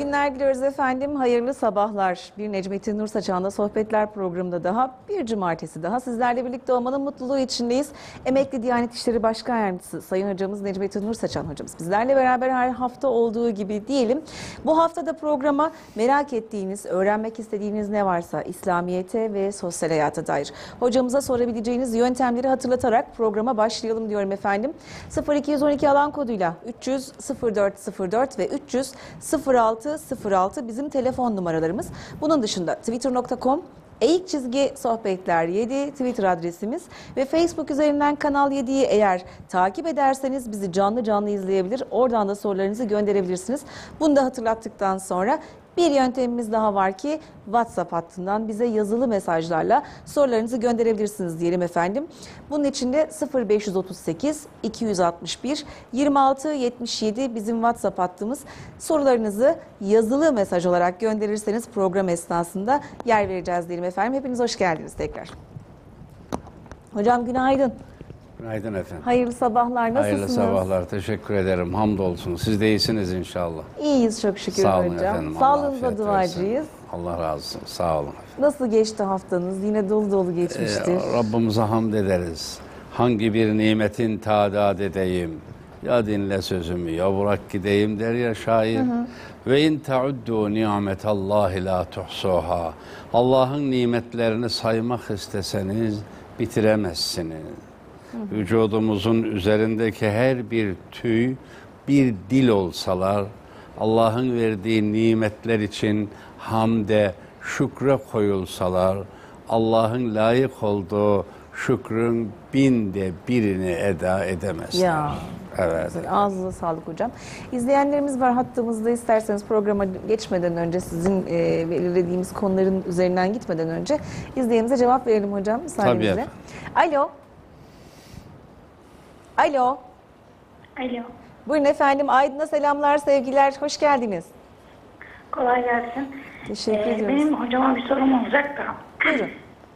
günler diliyoruz efendim. Hayırlı sabahlar. Bir Necmettin Nur Saçan'la Sohbetler programında daha bir cumartesi daha sizlerle birlikte olmanın mutluluğu içindeyiz. Emekli Diyanet İşleri Başkan Yardımcısı Sayın Hocamız Necmettin Nur Saçan hocamız bizlerle beraber her hafta olduğu gibi diyelim. Bu haftada programa merak ettiğiniz, öğrenmek istediğiniz ne varsa İslamiyet'e ve sosyal hayata dair hocamıza sorabileceğiniz yöntemleri hatırlatarak programa başlayalım diyorum efendim. 0212 alan koduyla 300 0404 ve 300 0606 bizim telefon numaralarımız. Bunun dışında twitter.com @sohbetler 7 Twitter adresimiz ve Facebook üzerinden Kanal 7'yi eğer takip ederseniz bizi canlı canlı izleyebilir. Oradan da sorularınızı gönderebilirsiniz. Bunu da hatırlattıktan sonra bir yöntemimiz daha var ki WhatsApp hattından bize yazılı mesajlarla sorularınızı gönderebilirsiniz diyelim efendim. Bunun için de 0538 261 26 77 bizim WhatsApp hattımız. Sorularınızı yazılı mesaj olarak gönderirseniz program esnasında yer vereceğiz diyelim efendim. Hepiniz hoş geldiniz tekrar. Hocam günaydın. Günaydın efendim. Hayırlı sabahlar. Nasılsınız? Hayırlı sabahlar. Teşekkür ederim. Hamdolsun. Siz de iyisiniz inşallah. İyiyiz çok şükür Sağ olun hocam. efendim. Sağlığınıza duacıyız. Allah razı olsun. Sağ olun efendim. Nasıl geçti haftanız? Yine dolu dolu geçmiştir. Rabbimize hamd ederiz. Hangi bir nimetin tadat edeyim? Ya dinle sözümü ya bırak gideyim der ya şair. Ve in tauddu nimetallahi la tuhsuha. Allah'ın nimetlerini saymak isteseniz bitiremezsiniz. Vücudumuzun üzerindeki her bir tüy bir dil olsalar, Allah'ın verdiği nimetler için hamde, şükre koyulsalar, Allah'ın layık olduğu şükrün 1000'de birini eda edemezler. Ya. Evet. Ağzınıza sağlık hocam. İzleyenlerimiz var hattımızda, isterseniz programa geçmeden önce sizin belirlediğimiz konuların üzerinden gitmeden önce izleyenimize cevap verelim hocam müsaadenizle. Alo. Alo. Alo. Buyurun efendim. Aydın'a selamlar, sevgiler. Hoş geldiniz. Kolay gelsin. Teşekkür ediyoruz. Benim hocama bir sorum olacak da. Buyurun.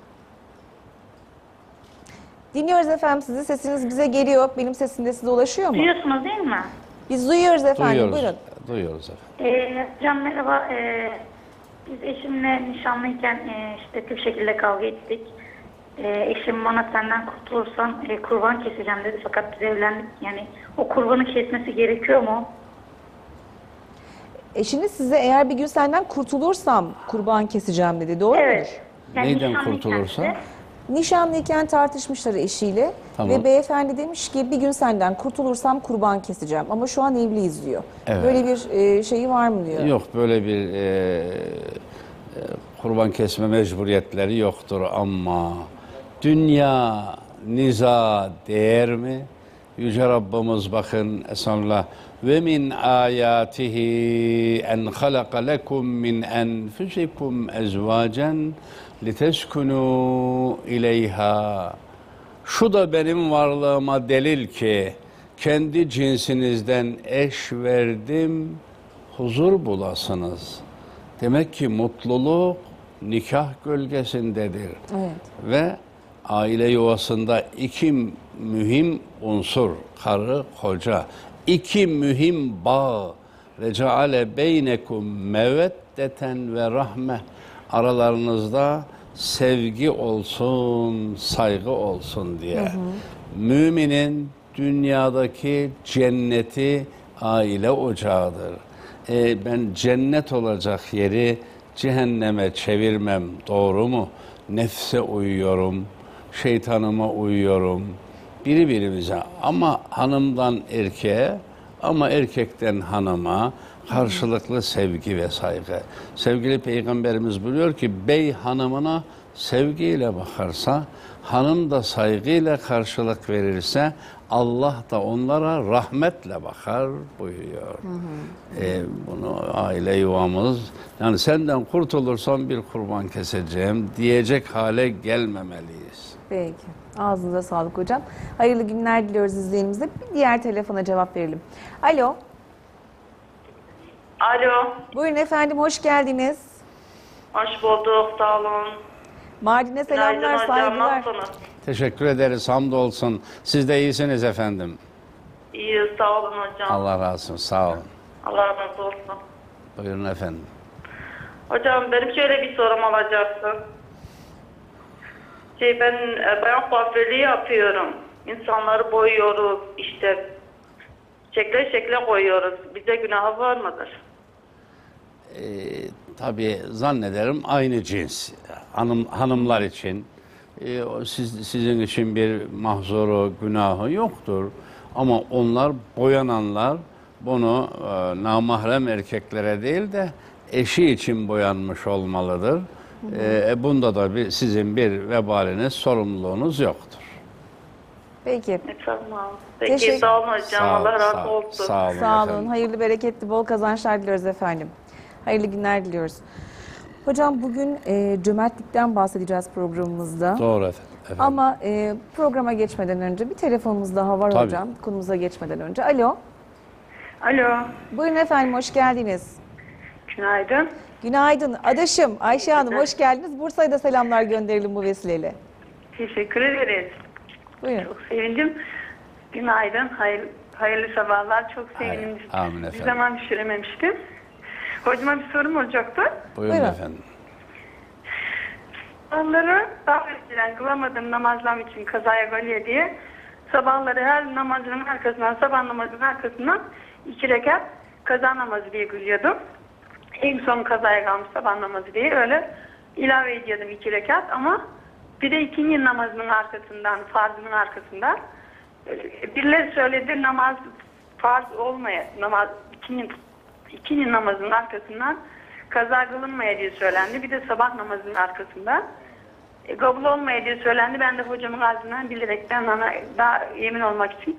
Dinliyoruz efendim sizi. Sesiniz bize geliyor. Benim sesim de size ulaşıyor mu? Duyuyorsunuz değil mi? Biz duyuyoruz efendim. Duyuyoruz. Buyurun. Duyuyoruz efendim. Hocam merhaba. Biz eşimle nişanlıyken işte bir şekilde kavga ettik. Eşim bana senden kurtulursan kurban keseceğim dedi. Fakat biz evlendik. Yani o kurbanı kesmesi gerekiyor mu? Eşiniz size eğer bir gün senden kurtulursam kurban keseceğim dedi. Doğru mudur? Evet. Yani Neyden nişanlıyken kurtulursa? de- Nişanlıyken tartışmışlar eşiyle Tamam. ve beyefendi demiş ki bir gün senden kurtulursam kurban keseceğim ama şu an evliyiz diyor. Evet. Böyle bir şeyi var mı diyor. Yok böyle bir kurban kesme mecburiyetleri yoktur ama dünya niza değer mi? Yüce Rabbimiz bakın Esanullah ve min ayatihi en halaka lekum min enfusikum ezvacen liteskunu ileyha. Şu da benim varlığıma delil ki kendi cinsinizden eş verdim, huzur bulasınız. Demek ki mutluluk nikah gölgesindedir. Evet. Ve aile yuvasında iki mühim unsur, karı koca, iki mühim bağ. Ve ceale beynekum meveddeten ve rahme. Aralarınızda sevgi olsun, saygı olsun diye. Müminin dünyadaki cenneti aile ocağıdır. Ben cennet olacak yeri cehenneme çevirmem, doğru mu? Nefse uyuyorum, şeytanıma uyuyorum, birbirimize ama hanımdan erkeğe ama erkekten hanıma karşılıklı sevgi ve saygı. Sevgili Peygamberimiz buyuruyor ki bey hanımına sevgiyle bakarsa, hanım da saygıyla karşılık verirse Allah da onlara rahmetle bakar buyuruyor. Bunu aile yuvamız, yani senden kurtulursam bir kurban keseceğim diyecek hale gelmemeliyiz. Peki. Ağzınıza sağlık hocam. Hayırlı günler diliyoruz izleyenimize. Bir diğer telefona cevap verelim. Alo. Alo, Buyurun efendim, hoş geldiniz. hoş bulduk, sağ olun. Mardin'e selamlar, Günaydın hocam, saygılar. nasılsınız? Teşekkür ederiz, hamdolsun. Siz de iyisiniz efendim. İyiyiz, sağ olun hocam. Allah razı olsun, sağ olun. Allah razı olsun. Buyurun efendim. Hocam benim şöyle bir sorum olacaktı. Ben bayan kuaförlüğü yapıyorum. İnsanları boyuyoruz, işte şekle koyuyoruz. Bize günahı var mıdır? Tabii zannederim aynı cins hanımlar için sizin için bir mahzuru, günahı yoktur. Ama onlar boyananlar bunu namahrem erkeklere değil de eşi için boyanmış olmalıdır. Bunda da sizin bir vebaliniz, sorumluluğunuz yoktur. Peki. Tamam. Peki sağ olun hocam. Allah razı olsun. Sağ olun, Sağ olun. efendim. Hayırlı, bereketli, bol kazançlar diliyoruz efendim. Hayırlı günler diliyoruz. Hocam bugün cömertlikten bahsedeceğiz programımızda. Doğru efendim. Ama programa geçmeden önce bir telefonumuz daha var Tabii. hocam. Konumuza geçmeden önce. Alo. Alo. Buyurun efendim, hoş geldiniz. Günaydın. Günaydın. Adaşım Ayşe Hanım, hoş geldiniz. Bursa'ya da selamlar gönderelim bu vesileyle. Teşekkür ederiz. Buyurun. Çok sevindim. Günaydın. Hayırlı sabahlar. Çok sevindim. Amin Bir efendim. zaman düşürememiştim. Hocama bir sorum olacaktı. Buyurun Buyurun. efendim. Onları daha önceden kılamadığım namazlarım için kazaya goliye diye sabahları her namazının arkasından, sabah namazının arkasından 2 rekat kaza namazı diye kılıyordum. En son kazaya kalmış sabah namazı diye öyle ilave ediyordum 2 rekat ama bir de ikinci namazının arkasından, farzının arkasından birileri söyledi namaz farz olmaya, ikinci namazın arkasından kaza kılınmaya diye söylendi. Bir de sabah namazının arkasından kabul olmaya diye söylendi. Ben de hocamın ağzından bilerekten ona daha emin olmak için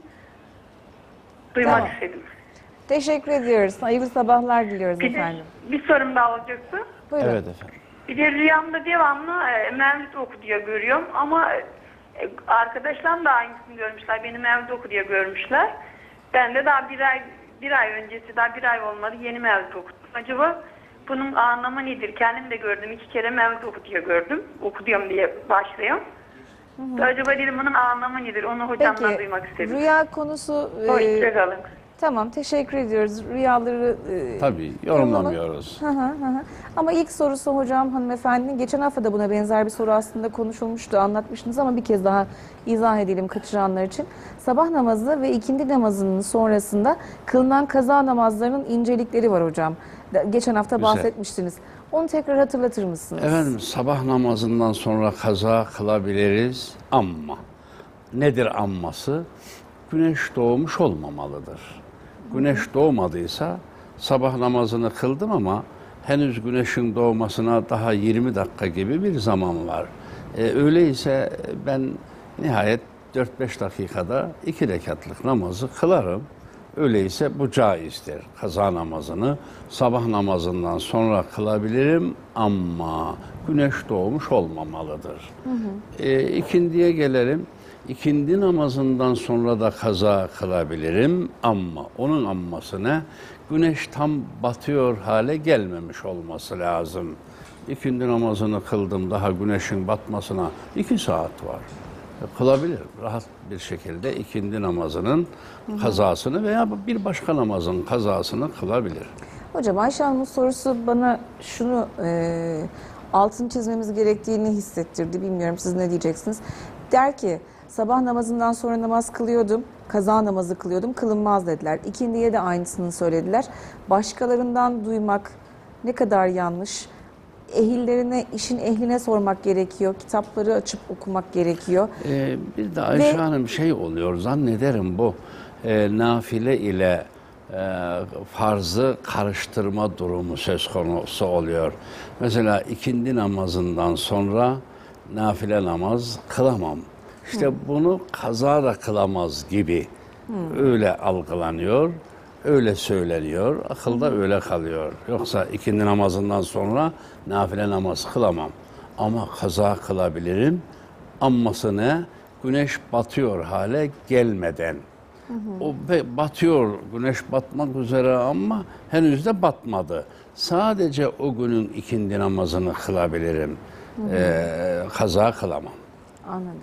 duymak Tamam. istedim. Teşekkür ediyoruz. Hayırlı sabahlar diliyoruz Bir de efendim. bir sorum daha olacaktı. Buyurun. Evet efendim. Bir de rüyamda devamlı Mevlüt oku diye görüyorum ama arkadaşlarım da aynısını görmüşler. Beni Mevlüt oku diye görmüşler. Ben de daha bir ay öncesi, daha bir ay olmadı yeni Mevlüt okudum. Acaba bunun anlamı nedir? Kendim de gördüm. 2 kere Mevlüt oku diye gördüm. Okuyorum diye başlıyorum. Acaba dedim bunun anlamı nedir? Onu hocamdan Peki, duymak istedim. rüya konusu... Hoşçakalın. Tamam, teşekkür ediyoruz. Rüyaları... Tabii yorumlamıyoruz. Hı hı. Ama ilk sorusu hocam hanımefendinin, geçen hafta da buna benzer bir soru aslında konuşulmuştu, anlatmıştınız ama bir kez daha izah edelim kaçıranlar için. Sabah namazı ve ikindi namazının sonrasında kılınan kaza namazlarının incelikleri var hocam. Geçen hafta Güzel. bahsetmiştiniz. Onu tekrar hatırlatır mısınız? Efendim sabah namazından sonra kaza kılabiliriz ama nedir amması? Güneş doğmuş olmamalıdır. Güneş doğmadıysa sabah namazını kıldım ama henüz güneşin doğmasına daha 20 dakika gibi bir zaman var. Öyleyse ben nihayet 4-5 dakikada 2 rekatlık namazı kılarım. Öyleyse bu caizdir. Kaza namazını sabah namazından sonra kılabilirim ama güneş doğmuş olmamalıdır. İkindiye gelelim. İkindi namazından sonra da kaza kılabilirim ama onun amması ne? Güneş tam batıyor hale gelmemiş olması lazım. İkindi namazını kıldım, daha güneşin batmasına 2 saat var. Kılabilir. Rahat bir şekilde ikindi namazının kazasını veya bir başka namazın kazasını kılabilir. Hocam Ayşe Hanım'ın sorusu bana şunu altını çizmemiz gerektiğini hissettirdi. Bilmiyorum siz ne diyeceksiniz. Der ki sabah namazından sonra namaz kılıyordum, kaza namazı kılıyordum, kılınmaz dediler. İkindiye de aynısını söylediler. Başkalarından duymak ne kadar yanlış. Ehillerine, işin ehline sormak gerekiyor. Kitapları açıp okumak gerekiyor. Bir de Ayşe Hanım şey oluyor zannederim bu nafile ile farzı karıştırma durumu söz konusu oluyor. Mesela ikindi namazından sonra nafile namaz kılamam. İşte bunu kaza da kılamaz gibi öyle algılanıyor, öyle söyleniyor, akılda öyle kalıyor. Yoksa ikindi namazından sonra nafile namaz kılamam ama kaza kılabilirim. Amması ne? Güneş batıyor hale gelmeden. O batıyor, güneş batmak üzere ama henüz de batmadı. Sadece o günün ikindi namazını kılabilirim. Kaza kılamam. Anladım.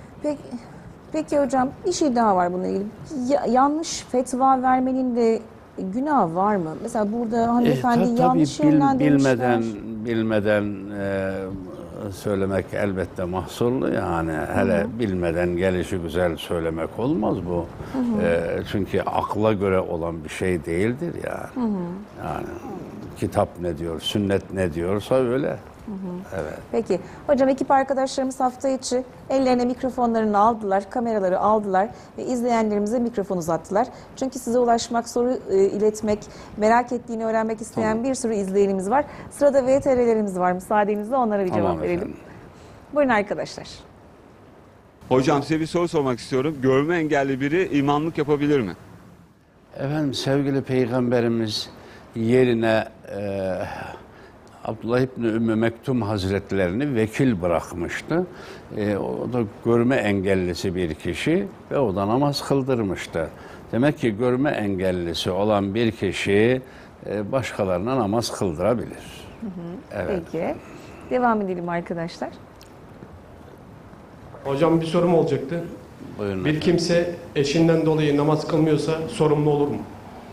Peki hocam bir şey daha var bununla ilgili. Yanlış fetva vermenin de günah var mı? Mesela burada hanımefendi Tabii yanlış yönlendirmişler. bilmeden söylemek elbette mahsurlu yani. Hele bilmeden gelişi güzel söylemek olmaz bu. Çünkü akla göre olan bir şey değildir yani. Yani kitap ne diyor, sünnet ne diyorsa öyle. Evet. Peki. Hocam ekip arkadaşlarımız hafta içi ellerine mikrofonlarını aldılar, kameraları aldılar ve izleyenlerimize mikrofon uzattılar. Çünkü size ulaşmak, soru iletmek, merak ettiğini öğrenmek isteyen bir sürü izleyenimiz var. Sırada VTR'lerimiz var. Müsaadenizle onlara bir cevap verelim. Efendim. Buyurun arkadaşlar. Hocam size bir soru sormak istiyorum. Görme engelli biri imamlık yapabilir mi? Efendim sevgili Peygamberimiz yerine Abdullah İbni Ümmü Mektum Hazretlerini vekil bırakmıştı. O da görme engellisi bir kişi ve o da namaz kıldırmıştı. Demek ki görme engellisi olan bir kişi başkalarına namaz kıldırabilir. Evet. Peki. Devam edelim arkadaşlar. Hocam bir sorum olacaktı. Buyurun. Bir kimse eşinden dolayı namaz kılmıyorsa sorumlu olur mu?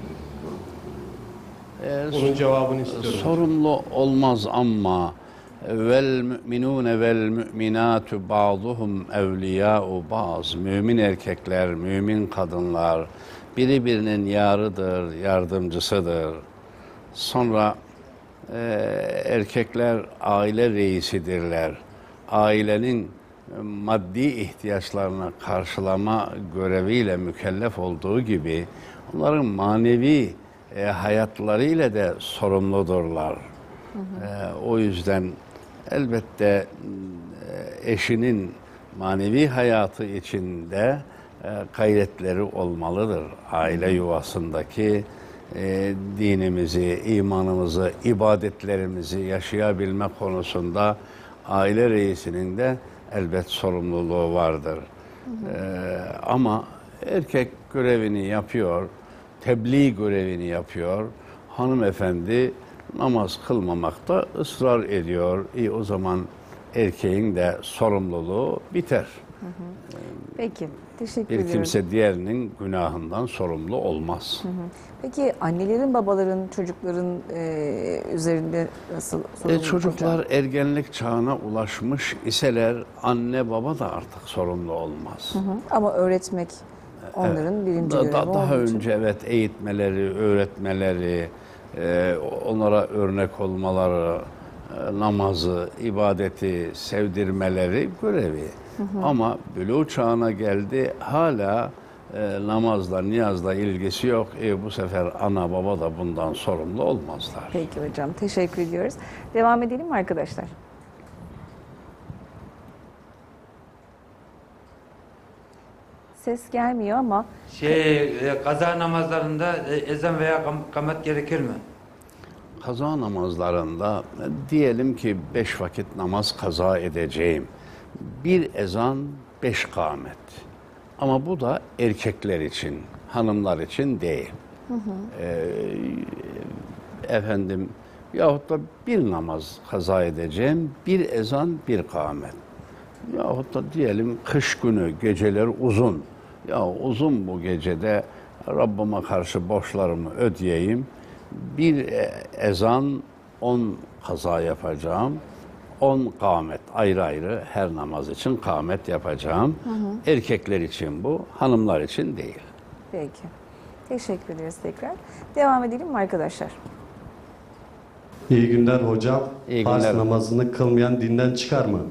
Bunun cevabını istiyorum. Sorumlu olmaz ama vel müminune vel müminatu ba'duhum evliya'u baz. Mümin erkekler, mümin kadınlar birinin yarıdır, yardımcısıdır. Sonra erkekler aile reisidirler. Ailenin maddi ihtiyaçlarını karşılama göreviyle mükellef olduğu gibi onların manevi hayatlarıyla da sorumludurlar. O yüzden elbette eşinin manevi hayatı içinde gayretleri olmalıdır. Aile yuvasındaki dinimizi, imanımızı, ibadetlerimizi yaşayabilme konusunda aile reisinin de elbet sorumluluğu vardır. Ama erkek görevini yapıyor, tebliğ görevini yapıyor. Hanımefendi namaz kılmamakta ısrar ediyor. O zaman erkeğin de sorumluluğu biter. Peki. Teşekkür Bir ediyorum. kimse diğerinin günahından sorumlu olmaz. Peki annelerin, babaların, çocukların üzerinde nasıl sorumluluk Çocuklar hocam? ergenlik çağına ulaşmış iseler anne baba da artık sorumlu olmaz. Ama öğretmek onların birinci görevi Daha olduğu için. önce evet eğitmeleri, öğretmeleri, onlara örnek olmaları, namazı, ibadeti sevdirmeleri görevi. Ama buluğ çağına geldi hala namazla, niyazla ilgisi yok. Bu sefer ana baba da bundan sorumlu olmazlar. Peki hocam, teşekkür ediyoruz. Devam edelim mi arkadaşlar? Ses gelmiyor ama Kaza namazlarında ezan veya kamet gerekir mi? Kaza namazlarında diyelim ki 5 vakit namaz kaza edeceğim. Bir ezan, 5 kâmet. Ama bu da erkekler için, hanımlar için değil. Efendim, yahut da bir namaz kaza edeceğim, bir ezan, bir kâmet. Yahut da diyelim kış günü, geceler uzun. Ya uzun bu gecede Rabbime karşı borçlarımı ödeyeyim. Bir ezan, 10 kaza yapacağım. 10 kâmet ayrı ayrı her namaz için kâmet yapacağım. Erkekler için bu, hanımlar için değil. peki. Teşekkür ederiz tekrar. Devam edelim mi arkadaşlar? İyi günler hocam. İyi Farz günler. namazını kılmayan dinden çıkar mı?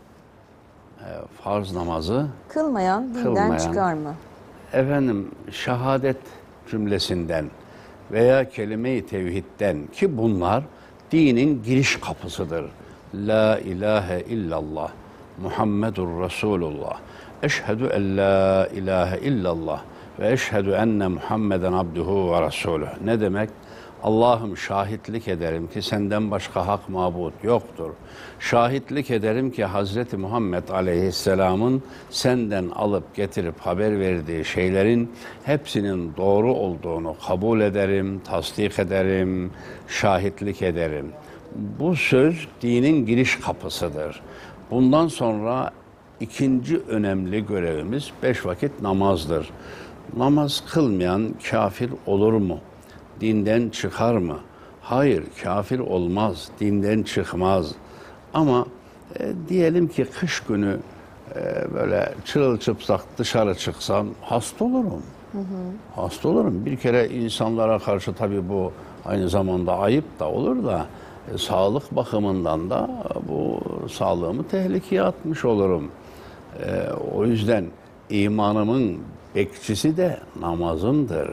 Farz namazı Kılmayan dinden Kılmayan. çıkar mı? efendim şehadet cümlesinden veya kelime-i tevhidden ki bunlar dinin giriş kapısıdır. La ilahe illallah Muhammedur Resulullah. Eşhedü en la ilahe illallah ve eşhedü enne Muhammeden abduhu ve resuluh. Ne demek? Allah'ım şahitlik ederim ki senden başka hak mabut yoktur. Şahitlik ederim ki Hazreti Muhammed Aleyhisselam'ın senden alıp getirip haber verdiği şeylerin hepsinin doğru olduğunu kabul ederim, tasdik ederim, şahitlik ederim. Bu söz dinin giriş kapısıdır. Bundan sonra ikinci önemli görevimiz 5 vakit namazdır. Namaz kılmayan kafir olur mu? dinden çıkar mı? Hayır, kafir olmaz, dinden çıkmaz. Ama diyelim ki kış günü böyle çırılçıplak dışarı çıksam hasta olurum. Hasta olurum. Bir kere insanlara karşı tabii bu aynı zamanda ayıp da olur da sağlık bakımından da bu sağlığımı tehlikeye atmış olurum. O yüzden imanımın bekçisi de namazımdır.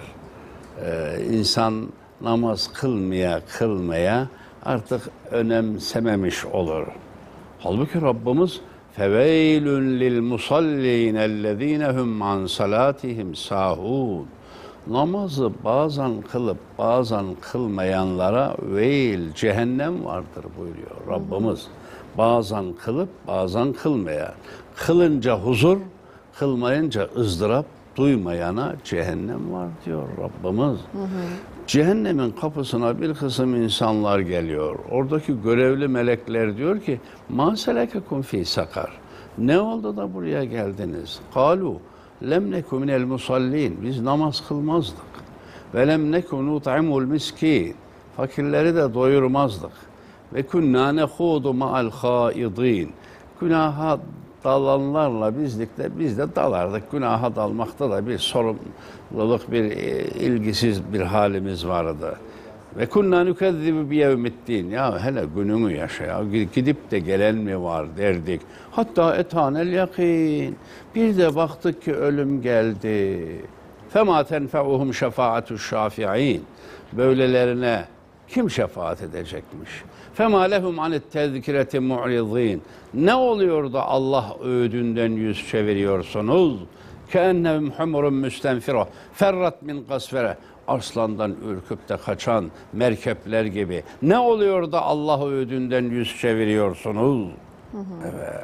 İnsan namaz kılmaya artık önemsememiş olur. Halbuki Rabbimiz feveylün lil musallin ellezine hum an salatihim sahun. Namazı bazen kılıp bazen kılmayanlara veil, cehennem vardır buyuruyor Rabbimiz. Bazen kılıp bazen kılmayan. Kılınca huzur, kılmayınca ızdırap duymayana cehennem var diyor Rabbimiz. Cehennemin kapısına bir kısım insanlar geliyor. Oradaki görevli melekler diyor ki ma selekekum fi sakar. Ne oldu da buraya geldiniz? Kalu lem neku minel musallin. Biz namaz kılmazdık. Ve lem neku nut'imul miskin. Fakirleri de doyurmazdık. Ve kunna nehudu ma'al haidin. Günaha dalanlarla biz de dalardık. Günaha dalmakta da bir sorumluluk, bir ilgisiz bir halimiz vardı. Ve kunna nukezzibu biyevmiddin. Ya hele günümü yaşa ya. Gidip de gelen mi var derdik. Hatta etanel yakin. Bir de baktık ki ölüm geldi. Fema tenfe'uhum şefaatü şafi'in. Böylelerine kim şefaat edecekmiş? Fema lehum anet tezkireti mu'ridin. Ne oluyor da Allah öğüdünden yüz çeviriyorsunuz? Keennehum humurun müstenfira ferrat min kasvere. Arslandan ürküp de kaçan merkepler gibi. Ne oluyor da Allah öğüdünden yüz çeviriyorsunuz? Evet.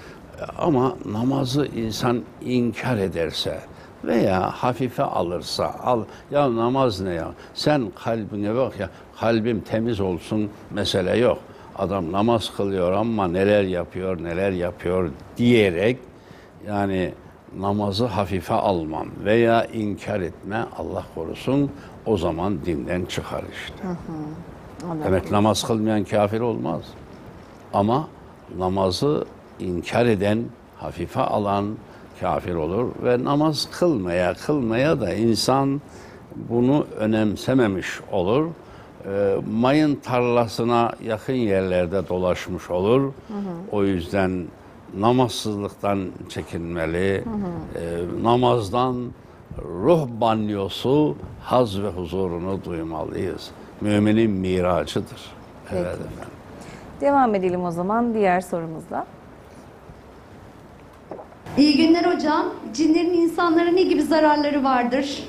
Ama namazı insan inkar ederse veya hafife alırsa, ya namaz ne ya? Sen kalbine bak ya, kalbim temiz olsun mesele yok. Adam namaz kılıyor ama neler yapıyor diyerek yani namazı hafife almam veya inkar etme Allah korusun o zaman dinden çıkar işte. Demek namaz kılmayan kafir olmaz. Ama namazı inkar eden, hafife alan kafir olur ve namaz kılmaya da insan bunu önemsememiş olur. Mayın tarlasına yakın yerlerde dolaşmış olur. O yüzden namazsızlıktan çekinmeli. Namazdan ruh banyosu, haz ve huzurunu duymalıyız. Müminin miracıdır. Evet efendim. Devam edelim o zaman diğer sorumuzla. İyi günler hocam. Cinlerin insanlara ne gibi zararları vardır?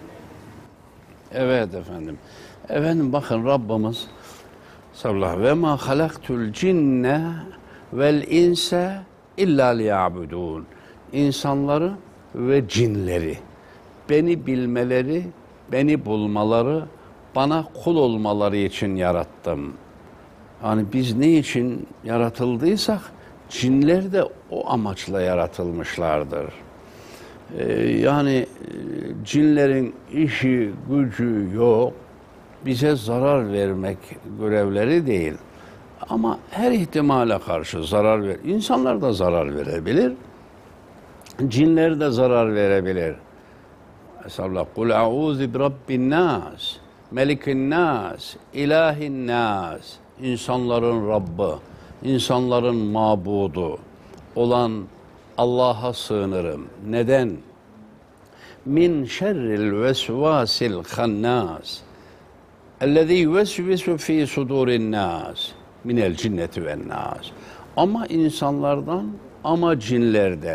Evet efendim. Efendim bakın Rabbimiz sallallahu ve ma halaktul cinne vel inse illa liya'budun. İnsanları ve cinleri beni bilmeleri, beni bulmaları, bana kul olmaları için yarattım. Yani biz ne için yaratıldıysak cinler de o amaçla yaratılmışlardır. Yani cinlerin işi, gücü yok. Bize zarar vermek görevleri değil. Ama her ihtimale karşı zarar ver. İnsanlar da zarar verebilir. Cinler de zarar verebilir. Estağfurullah. Kul a'udhu bi rabbin nas, melikin nas, ilahin nas. İnsanların Rabbi, insanların mabudu olan Allah'a sığınırım. Neden? Min şerril vesvasil hannas. Ellezî yuvesvisu fî sudûrin nas. Minel cinneti ven nas. Ama insanlardan ama cinlerden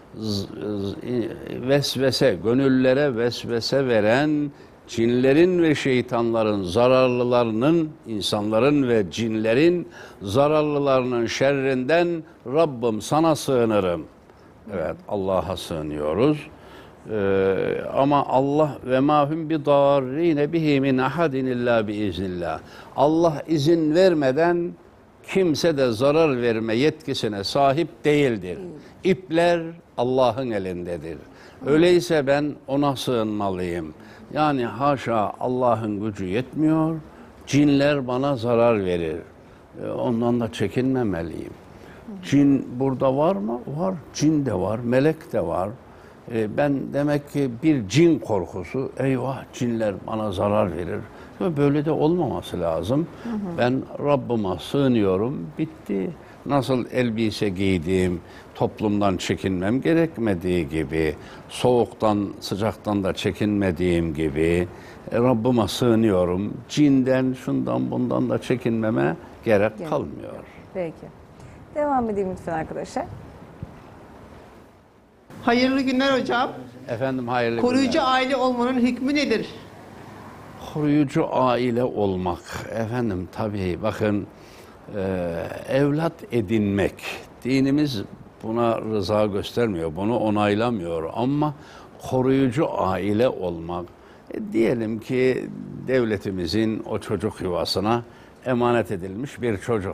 vesvese, gönüllere vesvese veren cinlerin ve şeytanların zararlılarının, insanların ve cinlerin zararlılarının şerrinden Rabbim sana sığınırım. Evet, Allah'a sığınıyoruz. Ama Allah ve mahum bi darrine bihi min ahadin illa bi iznillah. Allah izin vermeden kimse de zarar verme yetkisine sahip değildir. İpler Allah'ın elindedir. Öyleyse ben ona sığınmalıyım. Yani haşa Allah'ın gücü yetmiyor, cinler bana zarar verir. Ondan da çekinmemeliyim. Cin burada var mı? Var. Cin de var, melek de var. Ben demek ki bir cin korkusu, eyvah cinler bana zarar verir. Böyle de olmaması lazım. Ben Rabbime sığınıyorum, bitti. Nasıl elbise giydiğim, toplumdan çekinmem gerekmediği gibi, soğuktan, sıcaktan da çekinmediğim gibi, Rabbime sığınıyorum. Cinden, şundan, bundan da çekinmeme gerek kalmıyor. Peki. Devam edelim lütfen arkadaşlar. Hayırlı günler hocam. Efendim hayırlı Koruyucu günler. aile olmanın hükmü nedir? Koruyucu aile olmak. Efendim tabii bakın evlat edinmek. Dinimiz buna rıza göstermiyor, bunu onaylamıyor ama koruyucu aile olmak. Diyelim ki devletimizin o çocuk yuvasına emanet edilmiş bir çocuk.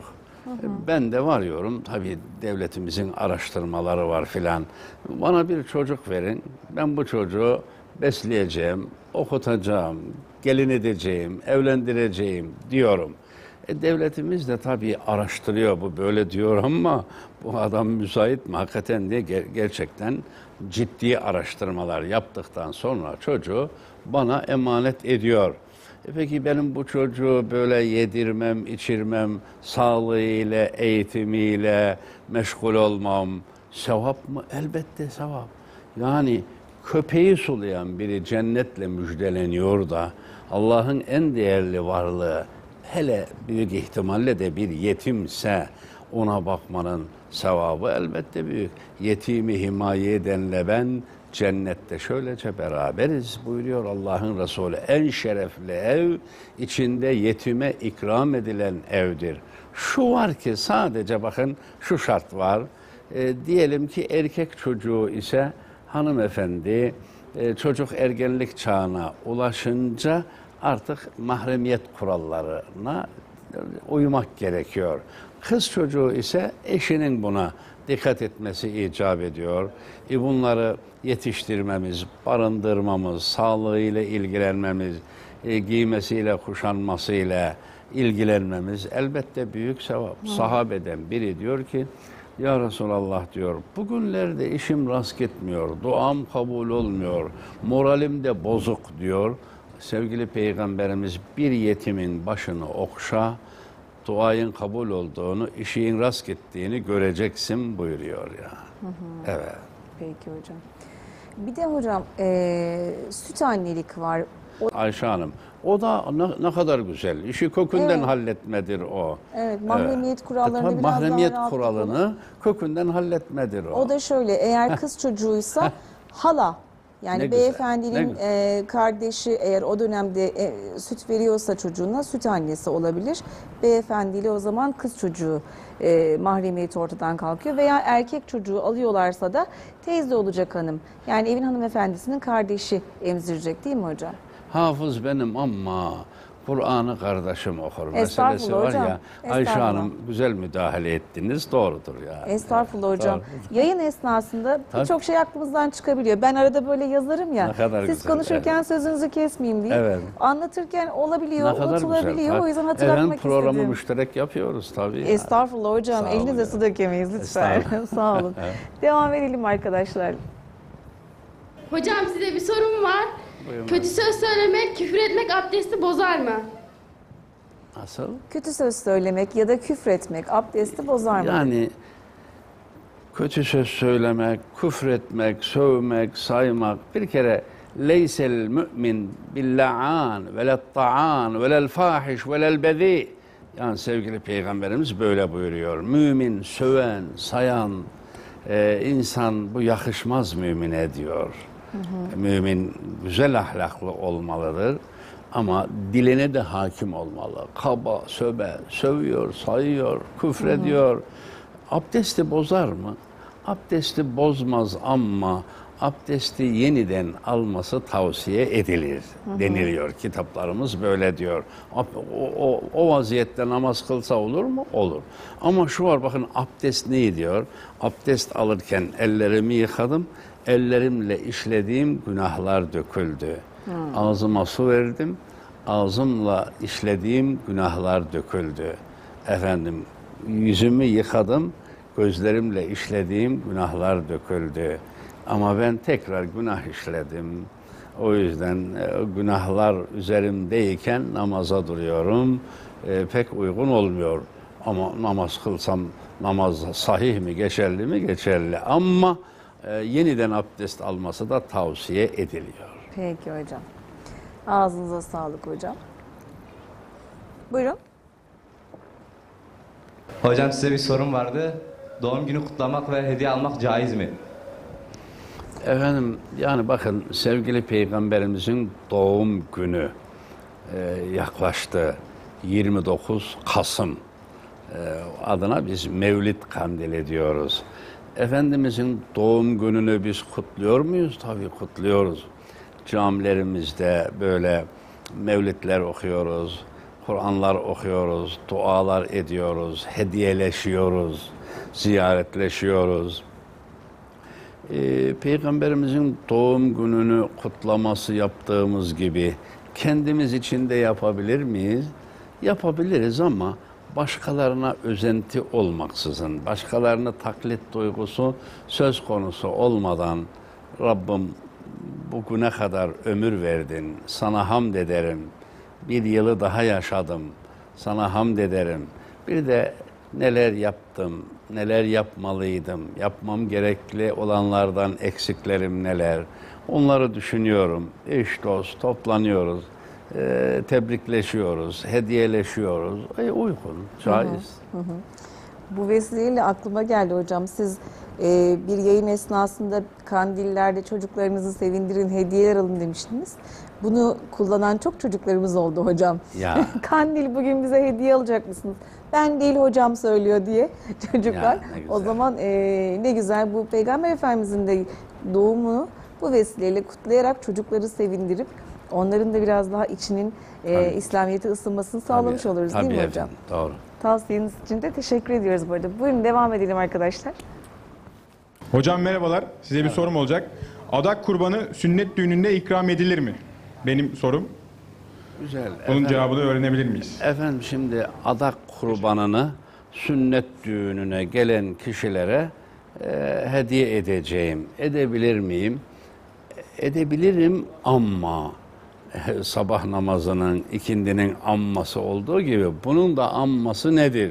Ben de varıyorum, tabii devletimizin araştırmaları var filan. Bana bir çocuk verin, ben bu çocuğu besleyeceğim, okutacağım, gelin edeceğim, evlendireceğim diyorum. Devletimiz de tabii araştırıyor, bu böyle diyor ama bu adam müsait mi hakikaten diye gerçekten ciddi araştırmalar yaptıktan sonra çocuğu bana emanet ediyor. Peki benim bu çocuğu böyle yedirmem, içirmem, sağlığıyla, eğitimiyle meşgul olmam sevap mı? Elbette sevap. Yani köpeği sulayan biri cennetle müjdeleniyor da Allah'ın en değerli varlığı, hele büyük ihtimalle de bir yetimse ona bakmanın sevabı elbette büyük. Yetimi himaye edenle ben cennette şöylece beraberiz buyuruyor Allah'ın Resulü. En şerefli ev içinde yetime ikram edilen evdir. Şu var ki sadece bakın şu şart var. Diyelim ki erkek çocuğu ise hanımefendi çocuk ergenlik çağına ulaşınca artık mahremiyet kurallarına uymak gerekiyor. Kız çocuğu ise eşinin buna dikkat etmesi icap ediyor. Bunları yetiştirmemiz, barındırmamız, sağlığıyla ilgilenmemiz, giymesiyle, kuşanmasıyla ilgilenmemiz elbette büyük sevap. Sahabeden biri diyor ki, ya Resulallah diyor, bugünlerde işim rast gitmiyor, duam kabul olmuyor, moralim de bozuk diyor. Sevgili Peygamberimiz bir yetimin başını okşa, duayın kabul olduğunu, işin rast gittiğini göreceksin buyuruyor ya. Evet. Peki hocam. Bir de hocam süt annelik var. Ayşe Hanım, o da ne kadar güzel. İşi kökünden halletmedir o. Evet, mahremiyet kurallarını biraz mahremiyet daha rahat kuralını kökünden halletmedir o. O da şöyle, eğer kız çocuğuysa hala, yani Ne güzel, beyefendinin ne kardeşi eğer o dönemde süt veriyorsa çocuğuna süt annesi olabilir. Beyefendiyle o zaman kız çocuğu mahremiyeti ortadan kalkıyor. Veya erkek çocuğu alıyorlarsa da teyze olacak hanım. Yani evin hanımefendisinin kardeşi emzirecek değil mi hocam? Hafız benim ama Kur'an'ı kardeşim okur meselesi Estağfurullah var hocam, ya. Ayşe estağfurullah. Hanım güzel müdahale ettiniz, doğrudur yani. Estağfurullah hocam. Doğru. Yayın esnasında Tabii. birçok şey aklımızdan çıkabiliyor. Ben arada böyle yazarım ya. Ne kadar Siz güzel, konuşurken sözünüzü kesmeyeyim diye. Evet. Anlatırken olabiliyor, Ne kadar unutulabiliyor. güzel. O yüzden hatırlatmak Efendim programı istedim. müşterek yapıyoruz tabii. ya. Estağfurullah hocam. Sağ olun Elinize ya. su dökemeyiz lütfen. Estağfurullah. Sağ olun. Evet. Devam edelim arkadaşlar. Hocam size bir sorum var. Buyurun. Kötü söz söylemek, küfür etmek abdesti bozar mı? Nasıl? Kötü söz söylemek ya da küfretmek abdesti bozar mı? Yani kötü söz söylemek, küfretmek, sövmek, saymak bir kere leysel mümin billa'an velel ta'an velel fahiş velel bezi. Yani sevgili Peygamberimiz böyle buyuruyor. Mümin, söven, sayan insan bu yakışmaz mümine diyor. Mümin güzel ahlaklı olmalıdır. Ama diline de hakim olmalı. Kaba, söbe, sövüyor, sayıyor, küfrediyor. Abdesti bozar mı? Abdesti bozmaz ama abdesti yeniden alması tavsiye edilir deniliyor. Kitaplarımız böyle diyor. O vaziyette namaz kılsa olur mu? Olur. Ama şu var, bakın abdest ne diyor? Abdest alırken ellerimi yıkadım, ellerimle işlediğim günahlar döküldü. Ağzıma su verdim, ağzımla işlediğim günahlar döküldü. Efendim, yüzümü yıkadım, gözlerimle işlediğim günahlar döküldü. Ama ben tekrar günah işledim. O yüzden günahlar üzerimdeyken namaza duruyorum. Pek uygun olmuyor. Ama namaz kılsam namaz sahih mi, geçerli mi? Geçerli. Ama yeniden abdest alması da tavsiye ediliyor. Peki hocam. Ağzınıza sağlık hocam. Buyurun. Hocam size bir sorum vardı. Doğum günü kutlamak ve hediye almak caiz mi? Efendim, yani bakın, sevgili Peygamberimizin doğum günü yaklaştı. 29 Kasım adına biz Mevlid Kandili diyoruz. Efendimizin doğum gününü biz kutluyor muyuz? Tabii kutluyoruz. Camilerimizde böyle mevlidler okuyoruz, Kur'anlar okuyoruz, dualar ediyoruz, hediyeleşiyoruz, ziyaretleşiyoruz. Peygamberimizin doğum gününü kutlaması yaptığımız gibi kendimiz için de yapabilir miyiz? Yapabiliriz ama başkalarına özenti olmaksızın, başkalarına taklit duygusu söz konusu olmadan, Rabbim bugüne kadar ömür verdin, sana hamd ederim, bir yılı daha yaşadım, sana hamd ederim. Bir de neler yaptım, neler yapmalıydım, yapmam gerekli olanlardan eksiklerim neler, onları düşünüyorum. Eş dost toplanıyoruz, tebrikleşiyoruz, hediyeleşiyoruz. Uygun, caiz. Bu vesileyle aklıma geldi hocam. Siz bir yayın esnasında kandillerde çocuklarınızı sevindirin, hediyeler alın demiştiniz. Bunu kullanan çok çocuklarımız oldu hocam. Ya. Kandil bugün bize hediye alacak mısınız? Ben değil hocam söylüyor diye çocuklar. Ya, o zaman ne güzel, bu Peygamber Efendimizin de doğumunu bu vesileyle kutlayarak çocukları sevindirip onların da biraz daha içinin İslamiyet'e ısınmasını sağlamış oluruz değil mi hocam? Efendim, doğru. Tavsiyeniz için de teşekkür ediyoruz bu arada. Buyurun devam edelim arkadaşlar. Hocam merhabalar. Size bir sorum olacak. Adak kurbanı sünnet düğününde ikram edilir mi? Benim sorum. Güzel. Bunun cevabını öğrenebilir miyiz? Efendim, şimdi adak kurbanını sünnet düğününe gelen kişilere hediye edeceğim. Edebilir miyim? Edebilirim ama sabah namazının, ikindinin amması olduğu gibi bunun da amması nedir?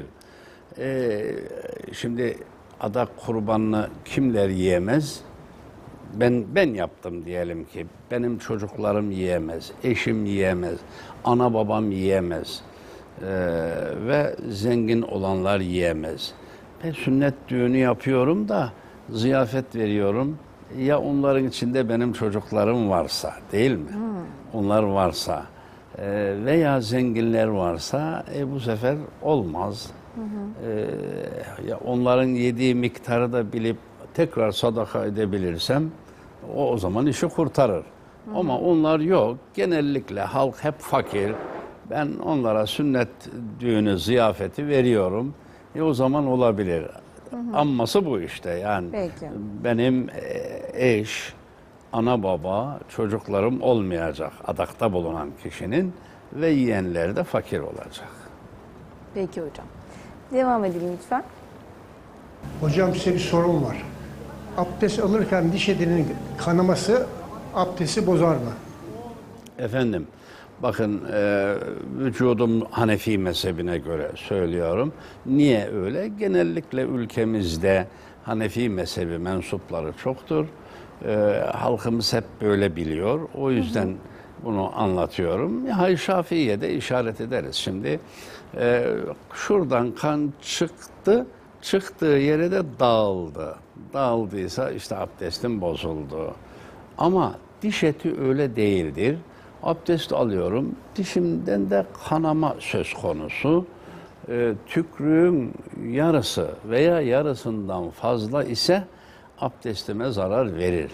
Şimdi adak kurbanını kimler yiyemez? Ben yaptım diyelim ki, benim çocuklarım yiyemez, eşim yiyemez, ana babam yiyemez ve zengin olanlar yiyemez. Ben sünnet düğünü yapıyorum da ziyafet veriyorum. Ya onların içinde benim çocuklarım varsa, değil mi? Onlar varsa veya zenginler varsa bu sefer olmaz. Ya onların yediği miktarı da bilip tekrar sadaka edebilirsem o zaman işi kurtarır. Ama onlar yok. Genellikle halk hep fakir. Ben onlara sünnet düğünü ziyafeti veriyorum. O zaman olabilir. Amması bu işte. Yani Peki. benim eş, ana baba, çocuklarım olmayacak adakta bulunan kişinin ve yiyenler de fakir olacak. Peki hocam. Devam edelim lütfen. Hocam size bir sorum var. Abdest alırken diş etinin kanaması abdesti bozar mı? Efendim, bakın vücudum Hanefi mezhebine göre söylüyorum. Niye öyle? Genellikle ülkemizde Hanefi mezhebi mensupları çoktur. Halkımız hep böyle biliyor. O yüzden bunu anlatıyorum. Hayır, Şafii'ye de işaret ederiz. Şimdi şuradan kan çıktı, çıktığı yere de dağıldı. Dağıldıysa işte abdestim bozuldu. Ama diş eti öyle değildir. Abdest alıyorum, dişimden de kanama söz konusu. Tükrüğün yarısı veya yarısından fazla ise abdestime zarar verir.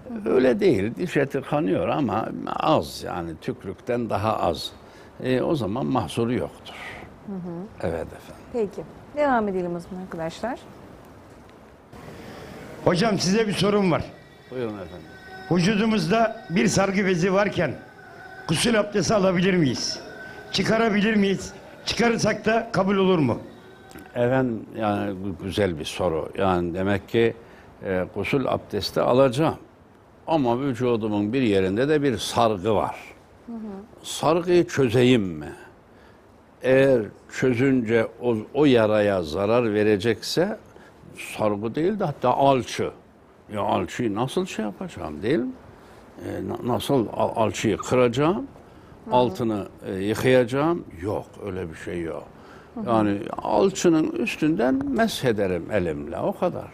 Öyle değil. Diş eti kanıyor ama az, yani tükrükten daha az. O zaman mahsuru yoktur. Evet efendim. Peki. Devam edelim o zaman arkadaşlar. Hocam size bir sorum var. Buyurun efendim. Vücudumuzda bir sargı bezi varken gusül abdesti alabilir miyiz? Çıkarabilir miyiz? Çıkarırsak da kabul olur mu? Efendim, yani bu güzel bir soru. Yani demek ki gusül abdesti alacağım. Ama vücudumun bir yerinde de bir sargı var. Sargıyı çözeyim mi? Eğer çözünce o yaraya zarar verecekse sargı değil de hatta alçı. Ya alçıyı nasıl şey yapacağım değil mi? Nasıl alçıyı kıracağım? Altını yıkayacağım? Yok, öyle bir şey yok. Yani alçının üstünden meshederim elimle, o kadar.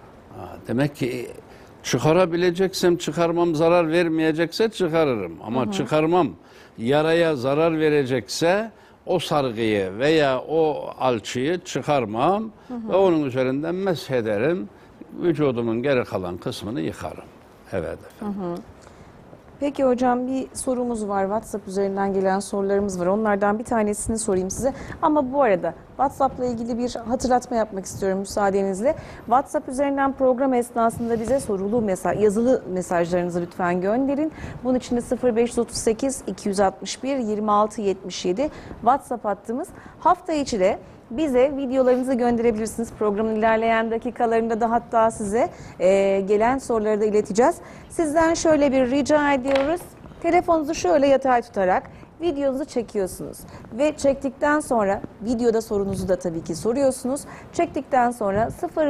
Demek ki çıkarabileceksem çıkarmam, zarar vermeyecekse çıkarırım. Ama çıkarmam yaraya zarar verecekse o sargıyı veya o alçıyı çıkarmam ve onun üzerinden meshederim. Vücudumun geri kalan kısmını yıkarım. Evet efendim. Peki hocam, bir sorumuz var. WhatsApp üzerinden gelen sorularımız var. Onlardan bir tanesini sorayım size. Ama bu arada WhatsApp'la ilgili bir hatırlatma yapmak istiyorum müsaadenizle. WhatsApp üzerinden program esnasında bize yazılı mesajlarınızı lütfen gönderin. Bunun için de 0538 261 26 77 WhatsApp hattımız. Hafta içi de bize videolarınızı gönderebilirsiniz. Programın ilerleyen dakikalarında da hatta size gelen soruları da ileteceğiz. Sizden şöyle bir rica ediyoruz. Telefonunuzu şöyle yatay tutarak videonuzu çekiyorsunuz. Ve çektikten sonra videoda sorunuzu da tabii ki soruyorsunuz. Çektikten sonra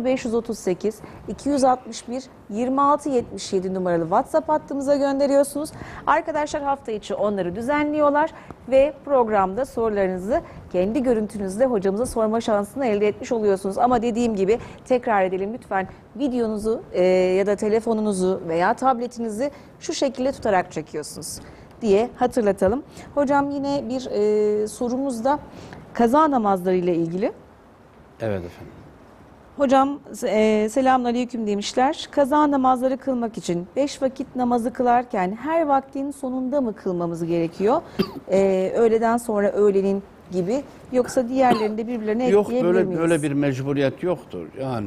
0538 261 26 77 numaralı WhatsApp hattımıza gönderiyorsunuz. Arkadaşlar hafta içi onları düzenliyorlar ve programda sorularınızı kendi görüntünüzle hocamıza sorma şansını elde etmiş oluyorsunuz. Ama dediğim gibi tekrar edelim, lütfen videonuzu ya da telefonunuzu veya tabletinizi şu şekilde tutarak çekiyorsunuz diye hatırlatalım. Hocam yine bir sorumuz da kaza namazları ile ilgili. Evet efendim. Hocam selamünaleyküm demişler. Kaza namazları kılmak için 5 vakit namazı kılarken her vaktin sonunda mı kılmamız gerekiyor? Öğleden sonra öğlenin gibi, yoksa diğerlerinde birbirlerine ekleyebilir miyiz? Yok, böyle bir mecburiyet yoktur. Yani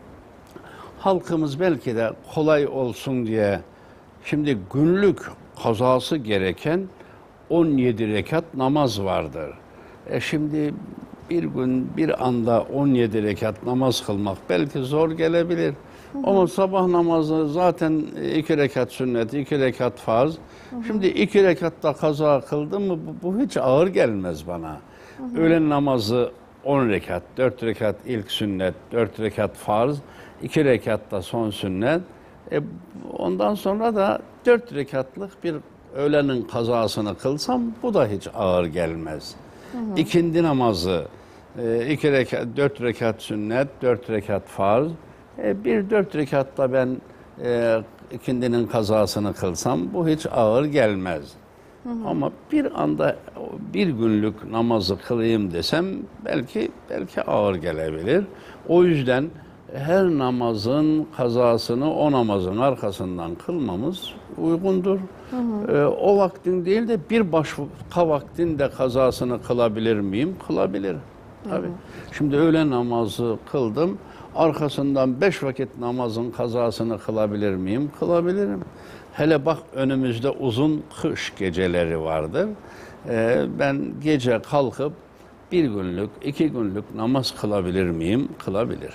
halkımız belki de kolay olsun diye şimdi günlük kazası gereken 17 rekat namaz vardır. Şimdi bir gün bir anda 17 rekat namaz kılmak belki zor gelebilir. Ama sabah namazı zaten 2 rekat sünnet, 2 rekat farz. Şimdi 2 rekatta kaza kıldım mı bu hiç ağır gelmez bana. Öğlen namazı 10 rekat, 4 rekat ilk sünnet, 4 rekat farz, 2 rekat da son sünnet. Ondan sonra da 4 rekatlık bir öğlenin kazasını kılsam bu da hiç ağır gelmez. İkindi namazı 2 rekat, 4 rekat sünnet, 4 rekat farz. Bir 4 rekatta ben ikindinin kazasını kılsam bu hiç ağır gelmez. Ama bir anda bir günlük namazı kılayım desem belki ağır gelebilir. O yüzden her namazın kazasını o namazın arkasından kılmamız uygundur. O vaktin değil de bir başka vaktin de kazasını kılabilir miyim? Kılabilir. Tabii. Şimdi öğle namazı kıldım. Arkasından 5 vakit namazın kazasını kılabilir miyim? Kılabilirim. Hele bak, önümüzde uzun kış geceleri vardır. Ben gece kalkıp 1 günlük, 2 günlük namaz kılabilir miyim? Kılabilir.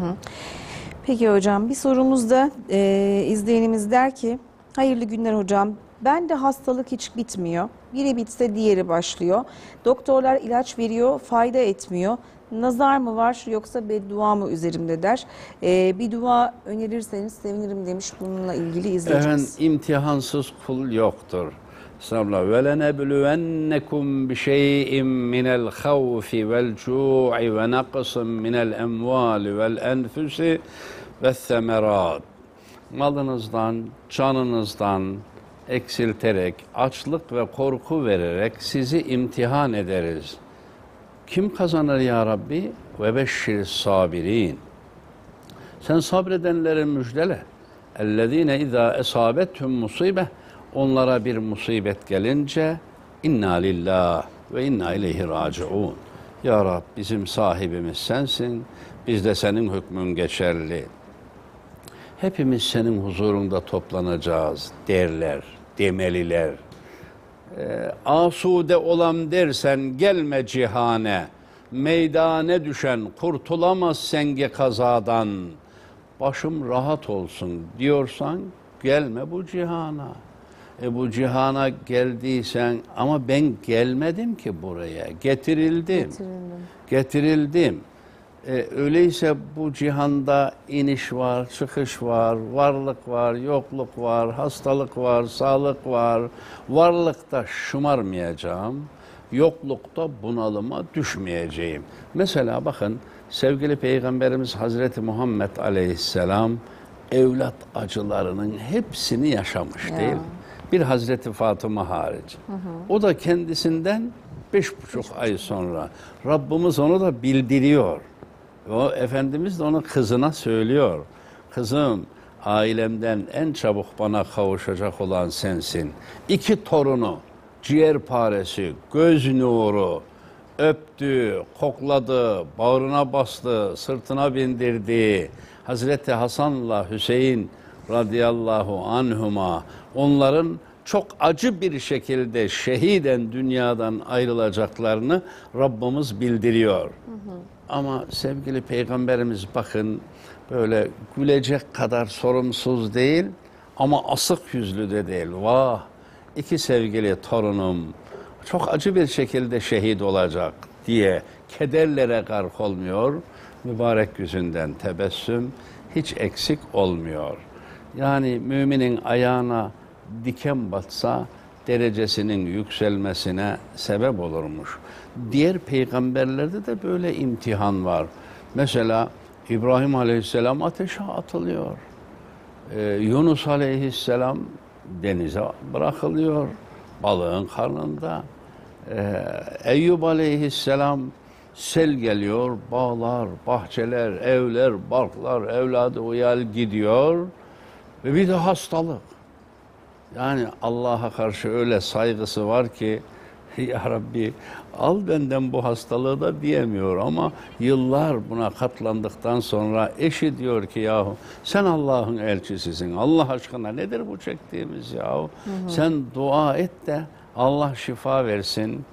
Peki hocam, bir sorumuz da izleyenimiz der ki, hayırlı günler hocam, ben de hastalık hiç bitmiyor. Biri bitse diğeri başlıyor. Doktorlar ilaç veriyor, fayda etmiyor. Nazar mı var yoksa beddua mı üzerimde der. Bir dua önerirseniz sevinirim demiş bununla ilgili izleyicimiz. Efendim, imtihansız kul yoktur. Estağfurullah. Ve lenebluvennekum bi şey'in minel havfi vel cu'i ve naqsin minel emvali vel enfusi ve semerat. Malınızdan, canınızdan eksilterek, açlık ve korku vererek sizi imtihan ederiz. Kim kazanır ya Rabbi? Ve beşşir sabirin. Sen sabredenleri müjdele. اَلَّذ۪ينَ اِذَا اَصَابَتْهُمْ musibeh. Onlara bir musibet gelince inna lillah ve inna ileyhi raciun. Ya Rab, bizim sahibimiz sensin, biz de senin hükmün geçerli. Hepimiz senin huzurunda toplanacağız derler, demeliler. Asude olam dersen gelme cihane, meydane düşen kurtulamaz senge kazadan. Başım rahat olsun diyorsan gelme bu cihana. Bu cihana geldiysen, ama ben gelmedim ki buraya, getirildim. Öyleyse bu cihanda iniş var, çıkış var, varlık var, yokluk var, hastalık var, sağlık var. Varlıkta şımarmayacağım, yoklukta bunalıma düşmeyeceğim. Mesela bakın, sevgili Peygamberimiz Hazreti Muhammed Aleyhisselam evlat acılarının hepsini yaşamış değil mi? Bir Hazreti Fatıma hariç. O da kendisinden 5,5 ay sonra. Rabbimiz onu da bildiriyor. O Efendimiz de onu kızına söylüyor. Kızım, ailemden en çabuk bana kavuşacak olan sensin. 2 torunu, ciğerparesi, göz nuru, öptü, kokladı, bağrına bastı, sırtına bindirdi. Hazreti Hasan'la Hüseyin radıyallahu anhuma, onların çok acı bir şekilde şehiden dünyadan ayrılacaklarını Rabbimiz bildiriyor. Ama sevgili Peygamberimiz bakın, böyle gülecek kadar sorumsuz değil ama asık yüzlü de değil. Vah, 2 sevgili torunum çok acı bir şekilde şehit olacak diye kederlere gark olmuyor. Mübarek yüzünden tebessüm hiç eksik olmuyor. Yani müminin ayağına diken batsa derecesinin yükselmesine sebep olurmuş. Diğer peygamberlerde de böyle imtihan var. Mesela İbrahim Aleyhisselam ateşe atılıyor. Yunus Aleyhisselam denize bırakılıyor, balığın karnında. Eyyub Aleyhisselam sel geliyor, bağlar, bahçeler, evler, barklar, evladı uyal gidiyor ve bir de hastalık. Yani Allah'a karşı öyle saygısı var ki, ya Rabbi al benden bu hastalığı da diyemiyor, ama yıllar buna katlandıktan sonra eşi diyor ki yahu sen Allah'ın elçisisin, Allah aşkına nedir bu çektiğimiz yahu? Sen dua et de Allah şifa versin.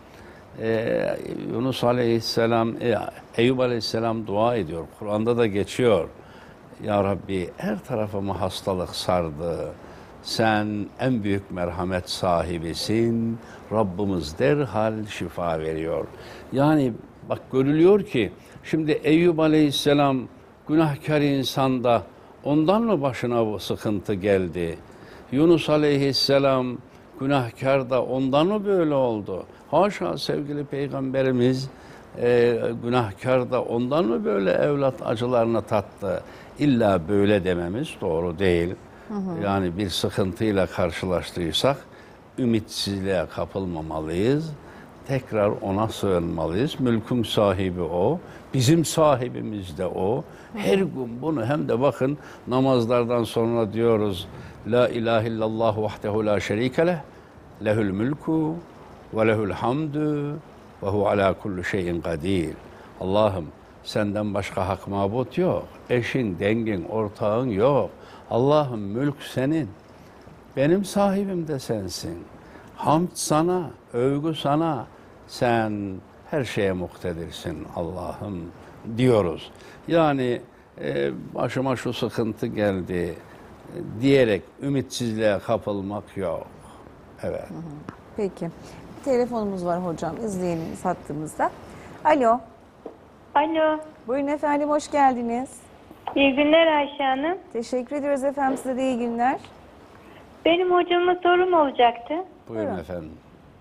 Yunus Aleyhisselam, Eyyub Aleyhisselam dua ediyor. Kur'an'da da geçiyor. Ya Rabbi her tarafımı hastalık sardı. Sen en büyük merhamet sahibisin. Rabbimiz derhal şifa veriyor. Yani bak görülüyor ki şimdi Eyyub Aleyhisselam günahkar insanda ondan mı başına bu sıkıntı geldi? Yunus Aleyhisselam günahkar da ondan mı böyle oldu? Haşa sevgili Peygamberimiz günahkar da ondan mı böyle evlat acılarını tattı? İlla böyle dememiz doğru değil. Yani bir sıkıntıyla karşılaştıysak ümitsizliğe kapılmamalıyız. Tekrar ona sığınmalıyız. Mülkün sahibi o. Bizim sahibimiz de o. Her gün bunu, hem de bakın namazlardan sonra diyoruz. La ilahe illallah vahdehu la şerike leh. Lehül mülku ve lehül hamdü ve hu ala kulli şeyin kadir. Allah'ım senden başka hak mabut yok. Eşin, dengin, ortağın yok. Allah'ım mülk senin. Benim sahibim de sensin. Hamd sana, övgü sana. Sen her şeye muktedirsin Allah'ım diyoruz. Yani başıma şu sıkıntı geldi diyerek ümitsizliğe kapılmak yok. Evet. Peki. Bir telefonumuz var hocam. İzleyenimiz hattımızda. Alo. Alo. Buyurun efendim, hoş geldiniz. İyi günler Ayşe Hanım. Teşekkür ediyoruz efendim, size de iyi günler. Benim hocama sorum olacaktı. Buyurun efendim.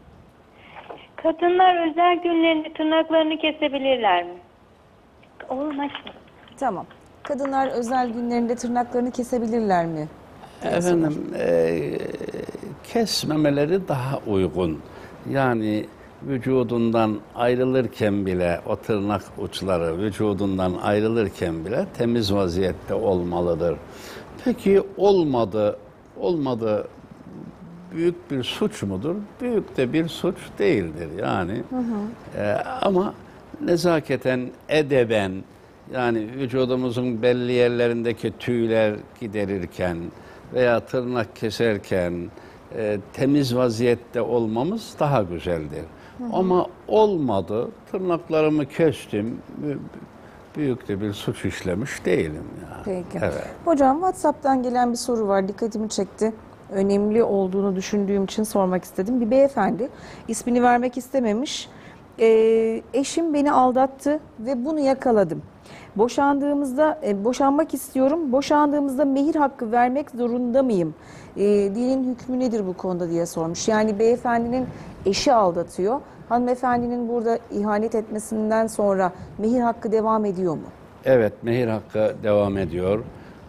Kadınlar özel günlerinde tırnaklarını kesebilirler mi? Oğlum açma. Tamam. Kadınlar özel günlerinde tırnaklarını kesebilirler mi? Efendim kesmemeleri daha uygun. Yani vücudundan ayrılırken bile, o tırnak uçları vücudundan ayrılırken bile temiz vaziyette olmalıdır. Peki olmadı büyük bir suç mudur? Büyük de bir suç değildir yani. Ama nezaketen, edeben, yani vücudumuzun belli yerlerindeki tüyler giderirken veya tırnak keserken temiz vaziyette olmamız daha güzeldir. Ama olmadı, tırnaklarımı kestim, büyük de bir suç işlemiş değilim. Yani. Peki. Evet. Hocam WhatsApp'tan gelen bir soru var, dikkatimi çekti. Önemli olduğunu düşündüğüm için sormak istedim. Bir beyefendi, ismini vermek istememiş. Eşim beni aldattı ve bunu yakaladım. Boşanmak istiyorum. Boşandığımızda mehir hakkı vermek zorunda mıyım? Dinin hükmü nedir bu konuda diye sormuş. Yani beyefendinin eşi aldatıyor. Hanımefendinin burada ihanet etmesinden sonra mehir hakkı devam ediyor mu? Evet, mehir hakkı devam ediyor.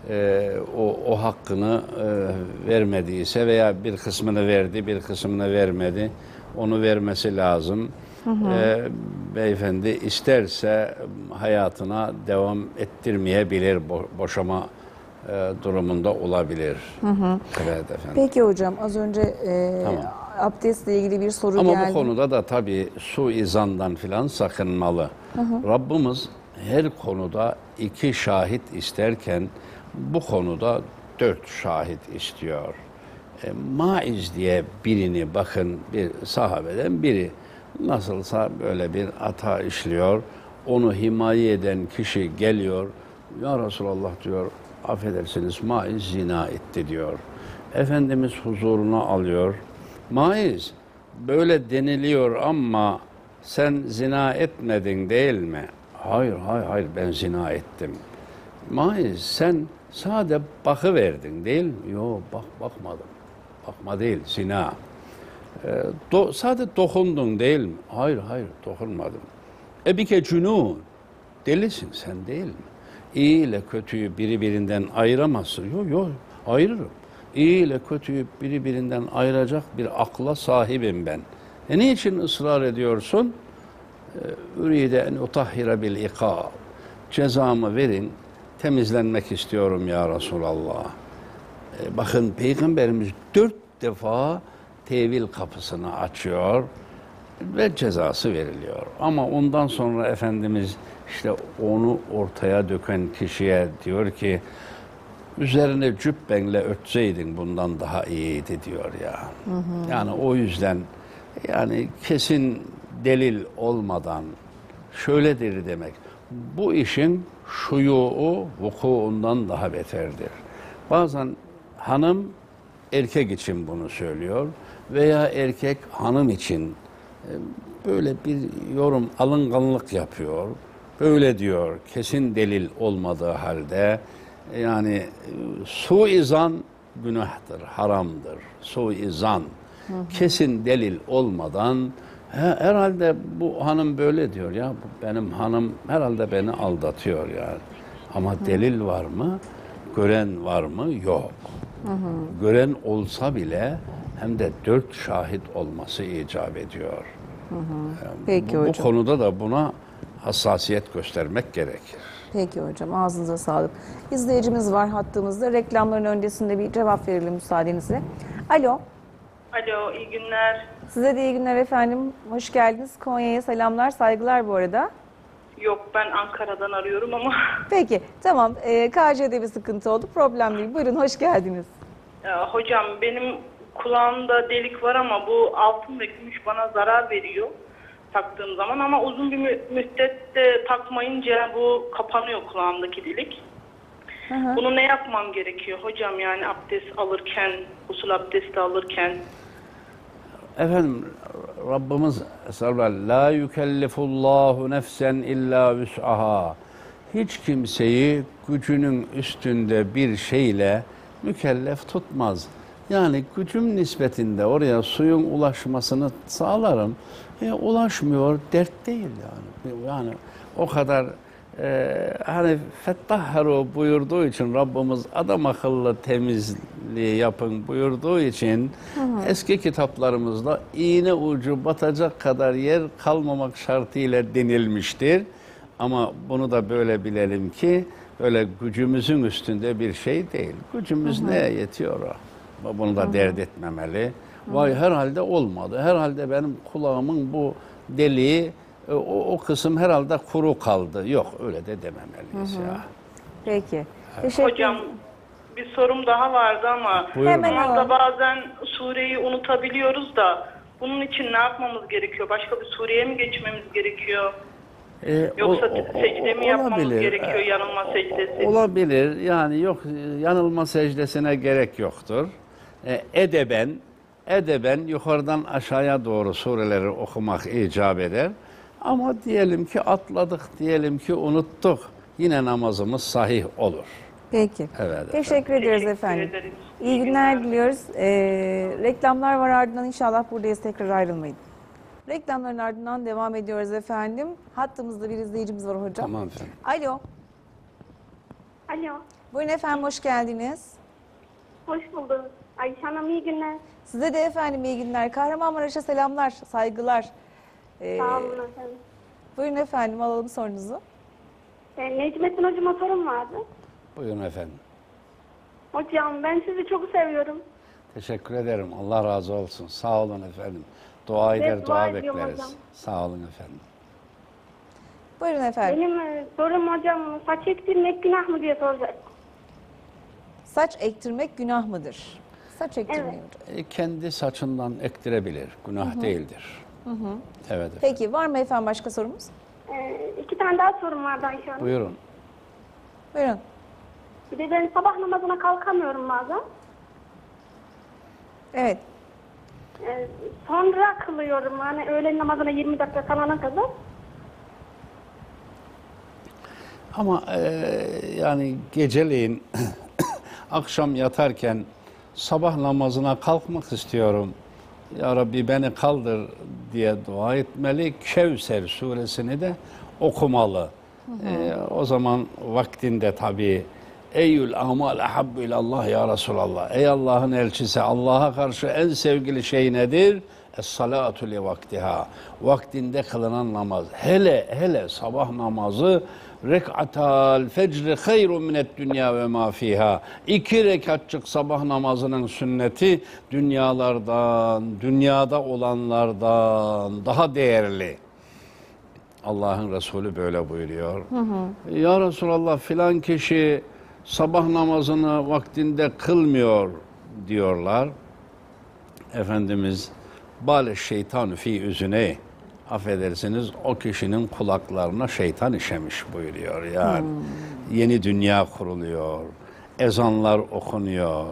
O hakkını vermediyse veya bir kısmını verdi, bir kısmını vermedi, onu vermesi lazım. Beyefendi isterse hayatına devam ettirmeyebilir, boşama durumunda olabilir. Evet efendim. Peki hocam, az önce Tamam. abdestle ilgili bir soru Ama geldi. bu konuda da tabii suizandan filan sakınmalı. Rabbimiz her konuda 2 şahit isterken bu konuda 4 şahit istiyor. Maiz diye birini, bakın bir sahabeden biri nasılsa böyle bir hata işliyor. Onu himaye eden kişi geliyor. Ya Resulallah diyor, affedersiniz Maiz zina etti diyor. Efendimiz huzuruna alıyor. Maiz, böyle deniliyor ama sen zina etmedin değil mi? Hayır ben zina ettim. Maiz, sen sade bakıverdin değil mi? Yok, bakmadım. Bakma değil, zina. Sade dokundun değil mi? Hayır dokunmadım. Ebike cünun. Delisin sen değil mi? İyi ile kötüyü birbirinden ayıramazsın. Yok ayırırım. İyi ile kötüyü birbirinden ayıracak bir akla sahibim ben. Niçin ısrar ediyorsun? Üride en utahhira bil ikab. Cezamı verin, temizlenmek istiyorum ya Resulallah. Bakın Peygamberimiz 4 defa tevil kapısını açıyor ve cezası veriliyor. Ama ondan sonra Efendimiz işte onu ortaya döken kişiye diyor ki, üzerine cübbenle örtseydin bundan daha iyiydi diyor ya. Yani o yüzden yani kesin delil olmadan şöyledir demek. Bu işin şuyuğu vukuundan daha beterdir. Bazen hanım erkek için bunu söylüyor veya erkek hanım için böyle bir yorum, alınganlık yapıyor. Böyle diyor, kesin delil olmadığı halde, yani suizan günahtır, haramdır. Suizan. Kesin delil olmadan herhalde bu hanım böyle diyor ya, benim hanım herhalde beni aldatıyor yani. Ama delil var mı? Gören var mı? Yok. Gören olsa bile hem de 4 şahit olması icap ediyor. Peki Bu hocam. konuda da buna hassasiyet göstermek gerekir. Peki hocam, ağzınıza sağlık. İzleyicimiz var hattımızda. Reklamların öncesinde bir cevap verelim müsaadenizle. Alo. Alo, iyi günler. Size de iyi günler efendim. Hoş geldiniz. Konya'ya selamlar, saygılar bu arada. Yok, ben Ankara'dan arıyorum ama. Peki, tamam. KC'de bir sıkıntı oldu. Problem değil. Buyurun, hoş geldiniz. Hocam, benim kulağımda delik var ama bu altın ve gümüş bana zarar veriyor taktığım zaman, ama uzun bir müddette takmayınca bu kapanıyor, kulağımdaki delik. Bunu ne yapmam gerekiyor hocam, yani abdest alırken, usul abdesti alırken? Efendim Rabbimiz estağfurullah, la yükellifullahu nefsen illa vüs'aha. Hiç kimseyi gücünün üstünde bir şeyle mükellef tutmaz. Yani gücüm nispetinde oraya suyun ulaşmasını sağlarım. Ulaşmıyor, dert değil yani. Yani o kadar hani fettahharu buyurduğu için Rabbimiz adam akıllı tebliğ yapın buyurduğu için eski kitaplarımızda iğne ucu batacak kadar yer kalmamak şartıyla denilmiştir. Ama bunu da böyle bilelim ki öyle gücümüzün üstünde bir şey değil. Gücümüz neye yetiyor o? Bunu da dert etmemeli. Vay herhalde olmadı. Herhalde benim kulağımın bu deliği o kısım herhalde kuru kaldı. Yok öyle de dememeliyiz ya. Peki. Hocam bir sorum daha vardı ama namazda bazen sureyi unutabiliyoruz da bunun için ne yapmamız gerekiyor? Başka bir sureye mi geçmemiz gerekiyor? Yoksa secde mi yapmamız gerekiyor, yanılma secdesi? Olabilir. Yani yok yanılma secdesine gerek yoktur. Edeben yukarıdan aşağıya doğru sureleri okumak icap eder. Ama diyelim ki atladık, diyelim ki unuttuk. Yine namazımız sahih olur. Peki. Evet, Teşekkür ederiz efendim. İyi günler diliyoruz. Reklamlar var, ardından inşallah buradayız, tekrar ayrılmayın. Reklamların ardından devam ediyoruz efendim. Hattımızda bir izleyicimiz var hocam. Tamam efendim. Alo. Alo. Buyurun efendim, hoş geldiniz. Hoş bulduk. Ayşe Hanım iyi günler. Size de efendim iyi günler. Kahramanmaraş'a selamlar, saygılar. Sağ olun efendim. Buyurun efendim, alalım sorunuzu. Necmettin hocama sorum vardı. Buyurun efendim. Hocam ben sizi çok seviyorum. Teşekkür ederim. Allah razı olsun. Sağ olun efendim. Dua eder, dua bekleriz. Hocam. Sağ olun efendim. Buyurun efendim. Benim sorum hocam, saç ektirmek günah mı diye soracak. Saç ektirmek günah mıdır? Saç ektirmeyi hocam. Kendi saçından ektirebilir. Günah değildir. Evet efendim. Peki var mı efendim başka sorumuz? 2 tane daha sorum vardı Ayşe Hanım. Buyurun. Buyurun. Bir de ben sabah namazına kalkamıyorum bazen. Evet. Sonra kılıyorum hani öğlen namazına 20 dakika kalana kadar. Ama yani geceleyin akşam yatarken sabah namazına kalkmak istiyorum. Ya Rabbi beni kaldır diye dua etmeli. Kevser suresini de okumalı. O zaman vaktinde tabii Eyyül amal ahabbu ilallah ya Resulallah. Ey Allah'ın elçisi, Allah'a karşı en sevgili şey nedir? Es-salatu li vaktiha. Vaktinde kılınan namaz. Hele sabah namazı rek'atal fecri hayrun minet dünya ve ma fiha. 2 rekatçık sabah namazının sünneti dünyada olanlardan daha değerli. Allah'ın Resulü böyle buyuruyor. Ya Resulallah filan kişi sabah namazını vaktinde kılmıyor diyorlar. Efendimiz bâle şeytan fî üzüne, affedersiniz o kişinin kulaklarına şeytan işemiş buyuruyor. Yani yeni dünya kuruluyor, ezanlar okunuyor.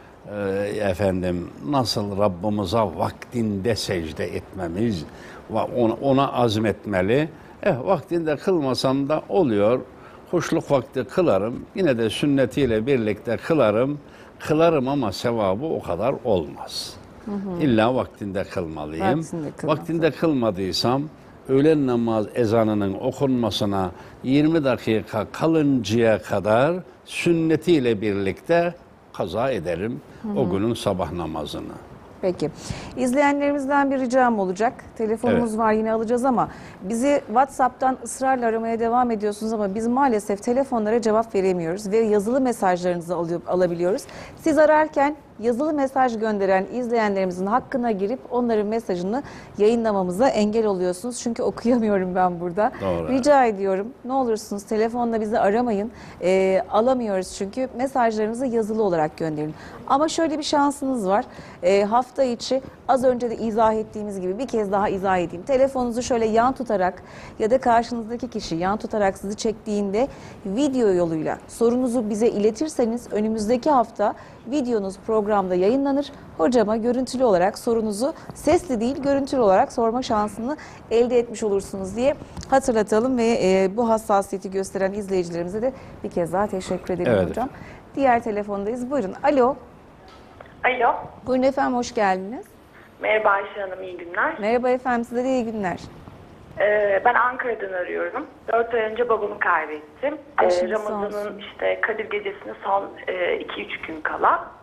Nasıl Rabbimize vaktinde secde etmemiz, ona azmetmeli. Vaktinde kılmasam da oluyor. Kuşluk vakti kılarım. Yine de sünnetiyle birlikte kılarım ama sevabı o kadar olmaz. İlla vaktinde kılmalıyım. Vaktinde kılmadıysam öğlen namaz ezanının okunmasına 20 dakika kalıncaya kadar sünnetiyle birlikte kaza ederim o günün sabah namazını. Peki. İzleyenlerimizden bir ricam olacak. Telefonumuz var, yine alacağız ama bizi WhatsApp'tan ısrarla aramaya devam ediyorsunuz ama biz maalesef telefonlara cevap veremiyoruz ve yazılı mesajlarınızı alabiliyoruz. Siz ararken yazılı mesaj gönderen izleyenlerimizin hakkına girip onların mesajını yayınlamamıza engel oluyorsunuz. Çünkü okuyamıyorum ben burada. Doğru. Rica ediyorum, ne olursunuz telefonla bizi aramayın. Alamıyoruz çünkü mesajlarınızı yazılı olarak gönderin. Ama şöyle bir şansınız var. Hafta içi az önce de izah ettiğimiz gibi bir kez daha izah edeyim. Telefonunuzu şöyle yan tutarak ya da karşınızdaki kişi yan tutarak sizi çektiğinde video yoluyla sorunuzu bize iletirseniz önümüzdeki hafta videonuz programda yayınlanır. Hocama görüntülü olarak sorunuzu sesli değil görüntülü olarak sorma şansını elde etmiş olursunuz diye hatırlatalım ve bu hassasiyeti gösteren izleyicilerimize de bir kez daha teşekkür ederim hocam. Diğer telefondayız. Buyurun. Alo. Alo. Buyurun efendim, hoş geldiniz. Merhaba Ayşe Hanım, iyi günler. Merhaba efendim, size de iyi günler. Ben Ankara'dan arıyorum. 4 ay önce babamı kaybettim. Ramazan'ın Kadir Gecesi'ne son 2-3 gün kala.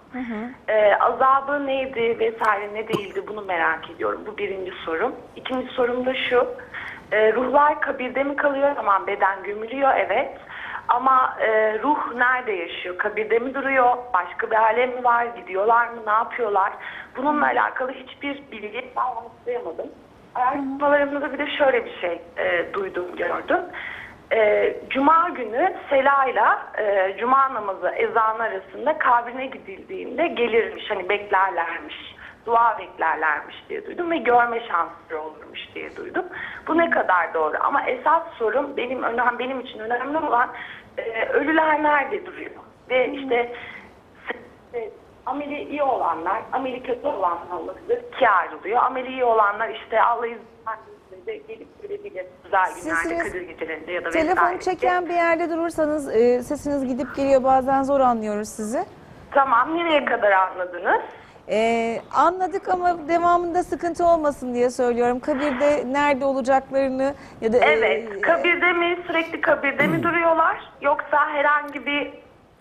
Azabı neydi vesaire ne değildi bunu merak ediyorum. Bu birinci sorum. İkinci sorum da şu. Ruhlar kabirde mi kalıyor? Tamam, beden gömülüyor, evet. Ama ruh nerede yaşıyor? Kabirde mi duruyor? Başka bir alem mi var? Gidiyorlar mı? Ne yapıyorlar? Bununla alakalı hiçbir bilgi ben anlatayamadım. Araştırmalarımda bir de şöyle bir şey duydum, gördüm. Cuma günü selayla cuma namazı ezanı arasında kabrine gidildiğinde gelirmiş, hani beklerlermiş, dua beklerlermiş diye duydum ve görme şansları olurmuş diye duydum. Bu ne kadar doğru? Ama esas sorum, benim için önemli olan ölüler nerede duruyor? Ve işte ameli iyi olanlar, ameli kötü olanlar olabilir, ikiye ayrılıyor. Ameli iyi olanlar işte Allah'ı de gelip görebilir güzel günlerde, Kadir gecelerinde ya da vesaire. Telefon çeken bir yerde durursanız sesiniz gidip geliyor, bazen zor anlıyoruz sizi. Tamam, nereye kadar anladınız? Anladık ama devamında sıkıntı olmasın diye söylüyorum. Kabirde nerede olacaklarını ya da... Evet, kabirde mi, sürekli kabirde mi duruyorlar? Yoksa herhangi bir...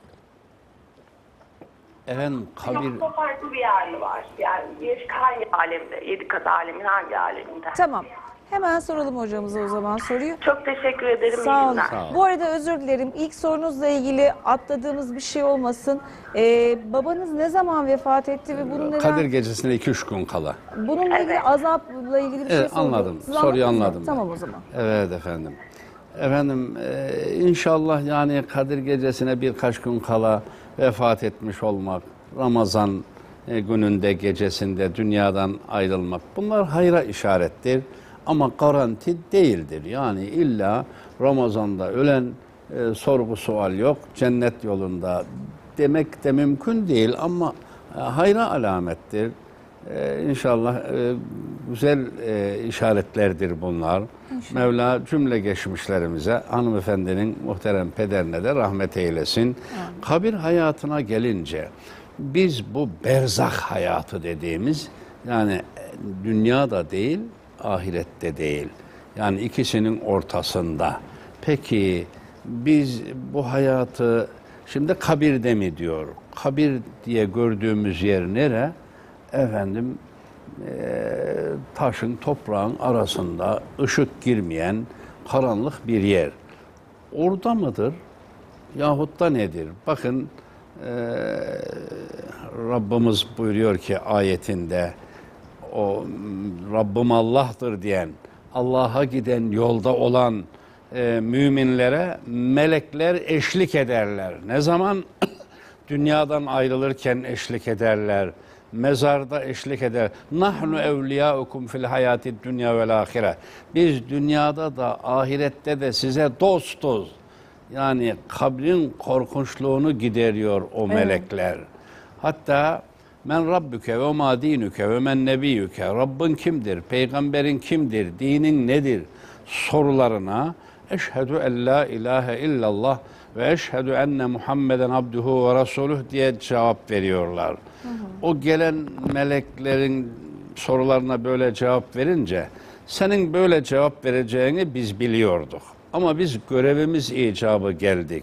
Efendim kabir... Yoksa farklı bir yer mi var? Yani hangi alemde? 7 kat alemin hangi aleminde? Tamam. Hemen soralım hocamıza o zaman soruyu. Çok teşekkür ederim. Sağ olun. Bu arada özür dilerim. İlk sorunuzla ilgili atladığımız bir şey olmasın. Babanız ne zaman vefat etti ve bunun neden... Kadir gecesine 2-3 gün kala. Bununla ilgili azapla ilgili bir şey sordu. Anladım. Siz Soruyu anladınız mı? anladım. Tamam o zaman. Evet efendim. Efendim inşallah yani Kadir gecesine birkaç gün kala vefat etmiş olmak, Ramazan gününde, gecesinde dünyadan ayrılmak, bunlar hayra işarettir. Ama garanti değildir. Yani illa Ramazan'da ölen sorgu sual yok, cennet yolunda demek de mümkün değil ama hayra alamettir. İnşallah güzel işaretlerdir bunlar. İnşallah. Mevla cümle geçmişlerimize, hanımefendinin muhterem pederine de rahmet eylesin. Kabir hayatına gelince biz bu berzah hayatı dediğimiz, yani dünyada değil, ahirette değil. Yani ikisinin ortasında. Peki biz bu hayatı şimdi kabirde mi diyor? Kabir diye gördüğümüz yer nere? Efendim taşın, toprağın arasında ışık girmeyen karanlık bir yer. Orada mıdır? Yahut da nedir? Bakın Rabbimiz buyuruyor ki ayetinde, o Rabbim Allah'tır diyen, Allah'a giden yolda olan müminlere melekler eşlik ederler. Ne zaman? Dünyadan ayrılırken eşlik ederler. Mezarda eşlik eder. Nahnu evliyaukum fil hayati dünya vel ahire. Biz dünyada da ahirette de size dostuz. Yani kabrin korkunçluğunu gideriyor o melekler. Hatta men rabbüke ve ma dinüke ve men nebiyyüke. Rabbin kimdir? Peygamberin kimdir? Dinin nedir? Sorularına eşhedü en la ilahe illallah ve eşhedü enne Muhammeden abduhu ve resuluh diye cevap veriyorlar. O gelen meleklerin sorularına böyle cevap verince senin böyle cevap vereceğini biz biliyorduk. Ama biz görevimiz icabı geldik.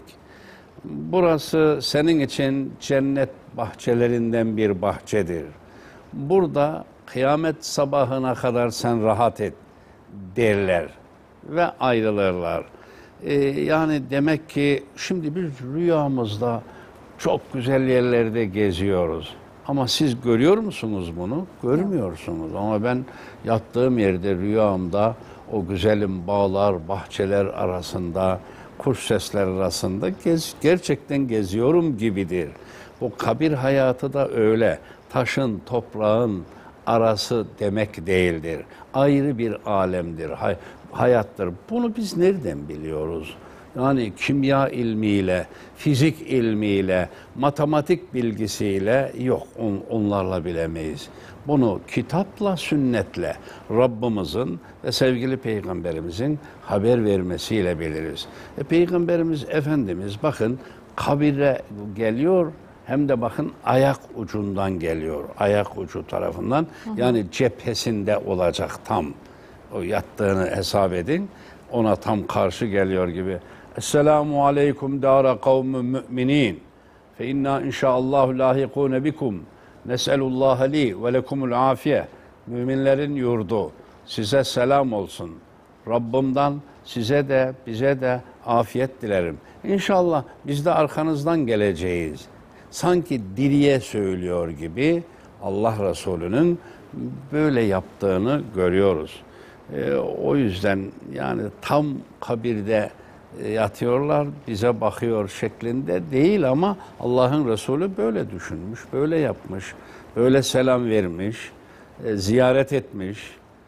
Burası senin için cennet bahçelerinden bir bahçedir. Burada kıyamet sabahına kadar sen rahat et derler ve ayrılırlar. Yani demek ki şimdi biz rüyamızda çok güzel yerlerde geziyoruz. Ama siz görüyor musunuz bunu? Görmüyorsunuz. Ama ben yattığım yerde rüyamda o güzelim bağlar, bahçeler arasında, kuş sesler arasında gerçekten geziyorum gibidir. Bu kabir hayatı da öyle. Taşın, toprağın arası demek değildir. Ayrı bir alemdir, hayattır. Bunu biz nereden biliyoruz? Yani kimya ilmiyle, fizik ilmiyle, matematik bilgisiyle yok, onlarla bilemeyiz. Bunu kitapla, sünnetle, Rabbimizin ve sevgili Peygamberimizin haber vermesiyle biliriz. Peygamberimiz Efendimiz bakın kabire geliyor, hem de bakın ayak ucundan geliyor, ayak ucu tarafından. Yani cephesinde olacak tam. O yattığını hesap edin, ona tam karşı geliyor gibi. Esselamu aleyküm dâra kavmü müminin. fe inna inşaallahu lahikune bikum. Nes'elullah li ve lekumul afiye. Müminlerin yurdu. Size selam olsun. Rabbimden size de bize de afiyet dilerim. İnşallah biz de arkanızdan geleceğiz. Sanki diriye söylüyor gibi Allah Resulü'nün böyle yaptığını görüyoruz. O yüzden yani tam kabirde yatıyorlar, bize bakıyor şeklinde değil ama Allah'ın Resulü böyle düşünmüş, böyle yapmış, böyle selam vermiş, ziyaret etmiş,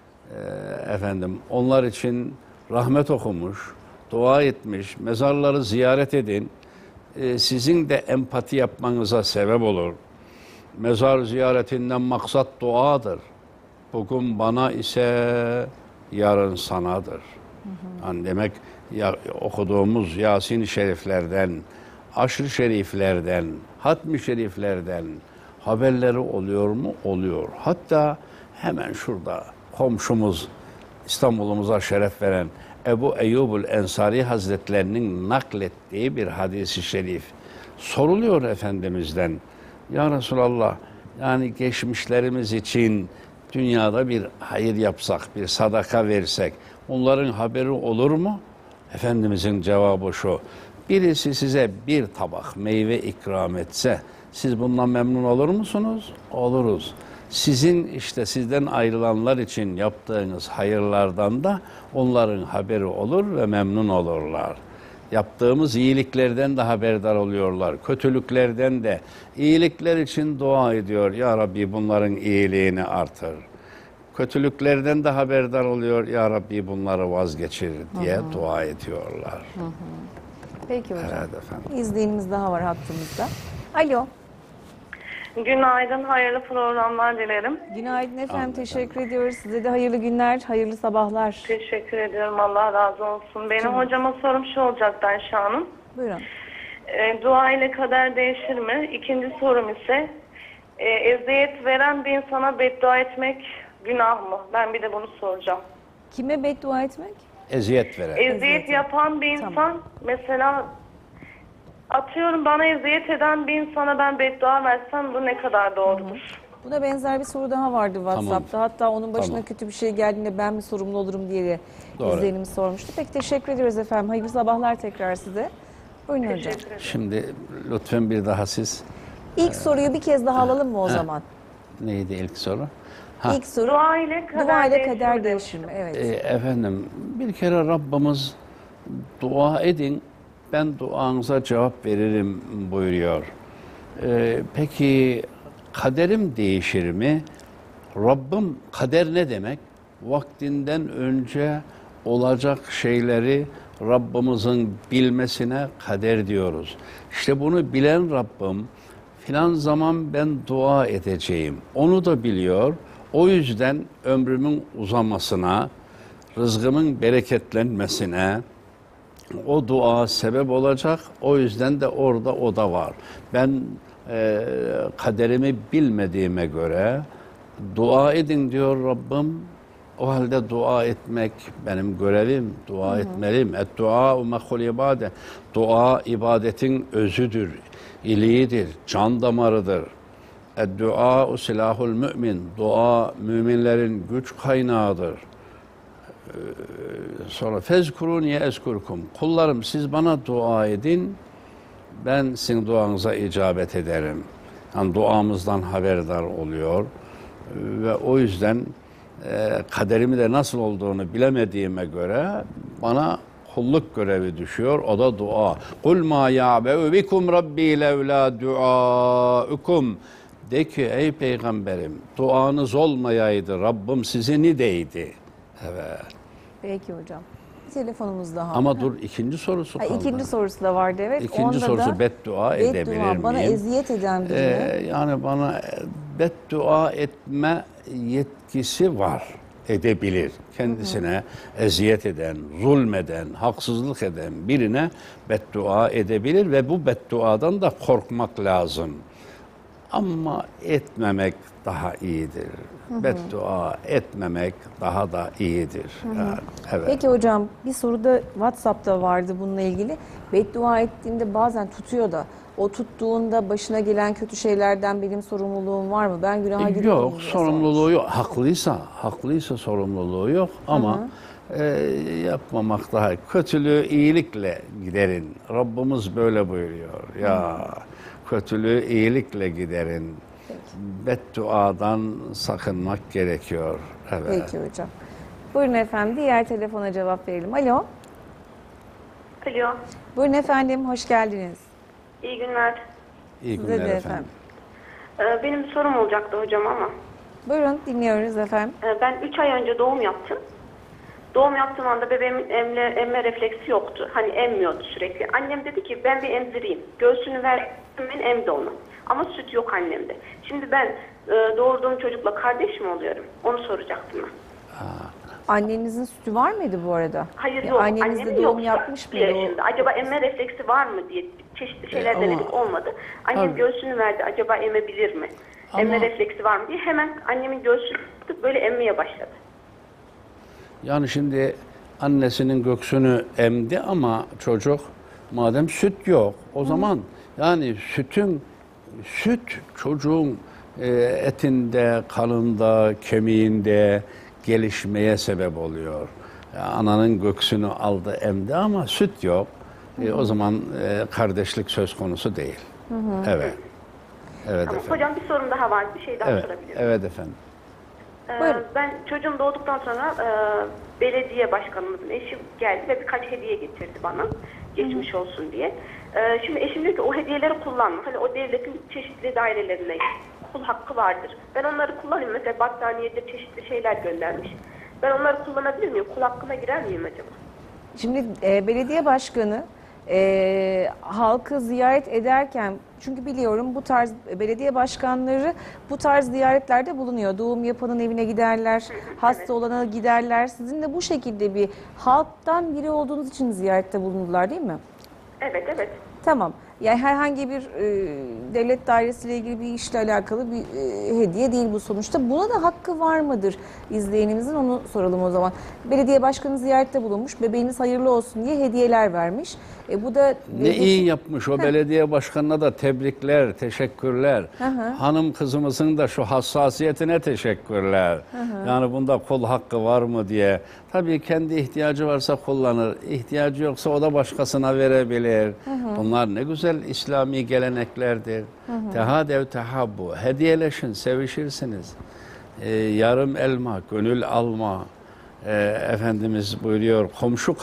onlar için rahmet okumuş, dua etmiş, mezarları ziyaret edin, sizin de empati yapmanıza sebep olur. Mezar ziyaretinden maksat duadır. Bugün bana ise yarın sanadır. Yani demek okuduğumuz Yasin-i Şeriflerden, Aşr-ı Şeriflerden, Hatm-i Şeriflerden haberleri oluyor mu? Oluyor. Hatta hemen şurada komşumuz, İstanbul'umuza şeref veren Ebu Eyyubul Ensari Hazretlerinin naklettiği bir hadis-i şerif. Soruluyor Efendimiz'den, ya Resulallah, yani geçmişlerimiz için dünyada bir hayır yapsak, bir sadaka versek, onların haberi olur mu? Efendimizin cevabı şu, birisi size bir tabak meyve ikram etse, siz bundan memnun olur musunuz? Oluruz. Sizden ayrılanlar için yaptığınız hayırlardan da onların haberi olur ve memnun olurlar. Yaptığımız iyiliklerden de haberdar oluyorlar. Kötülüklerden de. İyilikler için dua ediyor. Ya Rabbi bunların iyiliğini artır. Kötülüklerden de haberdar oluyor. Ya Rabbi bunları vazgeçir diye dua ediyorlar. Peki hocam. Evet efendim. İzleyenimiz daha var hattımızda. Alo. Günaydın, hayırlı programlar dilerim. Günaydın efendim, teşekkür ediyoruz. Size de hayırlı günler, hayırlı sabahlar. Teşekkür ediyorum, Allah razı olsun. Benim hocama sorum şu olacaktı Ayşe Hanım. Buyurun. Dua ile kader değişir mi? İkinci sorum ise, eziyet veren bir insana beddua etmek günah mı? Ben bir de bunu soracağım. Kime beddua etmek? Eziyet veren. Eziyet yapan bir insan, mesela atıyorum bana eziyet eden bir insana ben beddua versem bu ne kadar doğrudur? Buna benzer bir soru daha vardı WhatsApp'ta. Tamam. Hatta onun başına Tamam. kötü bir şey geldiğinde ben mi sorumlu olurum diye Doğru. izleyenimiz sormuştu. Peki teşekkür ediyoruz efendim. Hayırlı sabahlar tekrar size. Buyurun hocam. Şimdi lütfen bir daha siz. İlk soruyu bir kez daha alalım mı o zaman? Neydi ilk soru? İlk soru dua ile kader değişir mi? Evet. Efendim bir kere Rabbimiz dua edin, ben duanıza cevap veririm buyuruyor. Peki kaderim değişir mi? Rabbim, kader ne demek? Vaktinden önce olacak şeyleri Rabbimizin bilmesine kader diyoruz. İşte bunu bilen Rabbim filan zaman ben dua edeceğim. Onu da biliyor. O yüzden ömrümün uzamasına, rızkımın bereketlenmesine o dua sebep olacak. O yüzden de orada o da var. Ben kaderimi bilmediğime göre dua edin diyor Rabbim. O halde dua etmek benim görevim. Dua etmeliyim. Et-duâ mehul ibâde. Dua ibadetin özüdür, iliğidir, can damarıdır. Et-duâ silahul mümin. Dua müminlerin güç kaynağıdır. Sonra fezkuruni ezkurkum. Kullarım siz bana dua edin. Ben sizin duanıza icabet ederim. Yani duamızdan haberdar oluyor. Ve o yüzden kaderimi de nasıl olduğunu bilemediğime göre bana kulluk görevi düşüyor. O da dua. Kul ma ya'be'u bikum rabbi levla duaukum. De ki ey peygamberim duanız olmayaydı Rabbim sizi nideydi. Evet. Peki hocam. Telefonumuz daha. Ama dur ikinci sorusu kaldı. İkinci sorusu da vardı evet. İkinci Onda sorusu da beddua edebilir miyim? Bana eziyet eden birine. Yani bana beddua etme yetkisi var. Edebilir. Kendisine eziyet eden, zulmeden, haksızlık eden birine beddua edebilir ve bu bedduadan da korkmak lazım. Ama etmemek daha iyidir. Beddua etmemek daha da iyidir. Yani, evet. Peki hocam, bir soru da WhatsApp'ta vardı bununla ilgili. Beddua ettiğinde bazen tutuyor da, o tuttuğunda başına gelen kötü şeylerden benim sorumluluğum var mı? Ben günaha giriyor muyum? Yok, sorumluluğu yok. Haklıysa sorumluluğu yok ama yapmamak daha iyi. Kötülüğü iyilikle giderin. Rabbimiz böyle buyuruyor. Ya kötülüğü iyilikle giderin. Bedduadan sakınmak gerekiyor. Evet. Peki hocam. Buyurun efendim, diğer telefona cevap verelim. Alo. Alo. Buyurun efendim, hoş geldiniz. İyi günler. İyi Size günler de efendim. Benim bir sorum olacaktı hocam ama. Buyurun, dinliyoruz efendim. Ben 3 ay önce doğum yaptım. Doğum yaptığım anda bebeğimin emme refleksi yoktu. Hani emmiyordu sürekli. Annem dedi ki ben bir emzireyim. Göğsünü ver, ben emdi onu. Ama süt yok annemde. Şimdi ben doğurduğum çocukla kardeş mi oluyorum? Onu soracaktım ben. Annenizin sütü var mıydı bu arada? Hayır Ya yok. anneniz Annemin de doğum yok. yapmış mıydı? Yaşında. Acaba emme refleksi var mı diye çeşitli şeyler denedik, olmadı. Annem göğsünü verdi. Acaba emebilir mi? Emme refleksi var mı diye hemen annemin göğsünü tutup böyle emmeye başladı. Yani şimdi annesinin göğsünü emdi ama çocuk madem süt yok o zaman yani süt çocuğun etinde, kanında, kemiğinde gelişmeye sebep oluyor. Ananın göğsünü aldı, emdi ama süt yok. O zaman kardeşlik söz konusu değil. Evet. Evet Tamam. efendim. Hocam bir sorum daha var. Bir şey daha sorabilirim. Evet efendim. Ben çocuğum doğduktan sonra belediye başkanımızın eşi geldi ve birkaç hediye getirdi bana. Geçmiş olsun diye. Şimdi eşim diyor ki o hediyeleri kullanma. Hani o devletin çeşitli dairelerine kul hakkı vardır. Ben onları kullanayım. Mesela battaniyedir, çeşitli şeyler göndermiş. Ben onları kullanabilir miyim? Kul hakkına girer miyim acaba? Şimdi belediye başkanı halkı ziyaret ederken, çünkü biliyorum bu tarz belediye başkanları bu tarz ziyaretlerde bulunuyor. Doğum yapanın evine giderler, hasta olana giderler. Sizin de bu şekilde bir halktan biri olduğunuz için ziyarette bulundular değil mi? Evet. Tamam. Yani herhangi bir devlet dairesiyle ilgili bir işle alakalı bir hediye değil bu sonuçta. Buna da hakkı var mıdır izleyenimizin, onu soralım o zaman. Belediye başkanı ziyarette bulunmuş, bebeğiniz hayırlı olsun diye hediyeler vermiş. Bu da ne iyi yapmış o belediye başkanına da tebrikler, teşekkürler. Hanım kızımızın da şu hassasiyetine teşekkürler. Yani bunda kul hakkı var mı diye. Tabii kendi ihtiyacı varsa kullanır, ihtiyacı yoksa o da başkasına verebilir. Bunlar ne güzel İslami geleneklerdir. Tehadev tehabbu, hediyeleşin, sevişirsiniz. Yarım elma, gönül alma. Efendimiz buyuruyor, komşu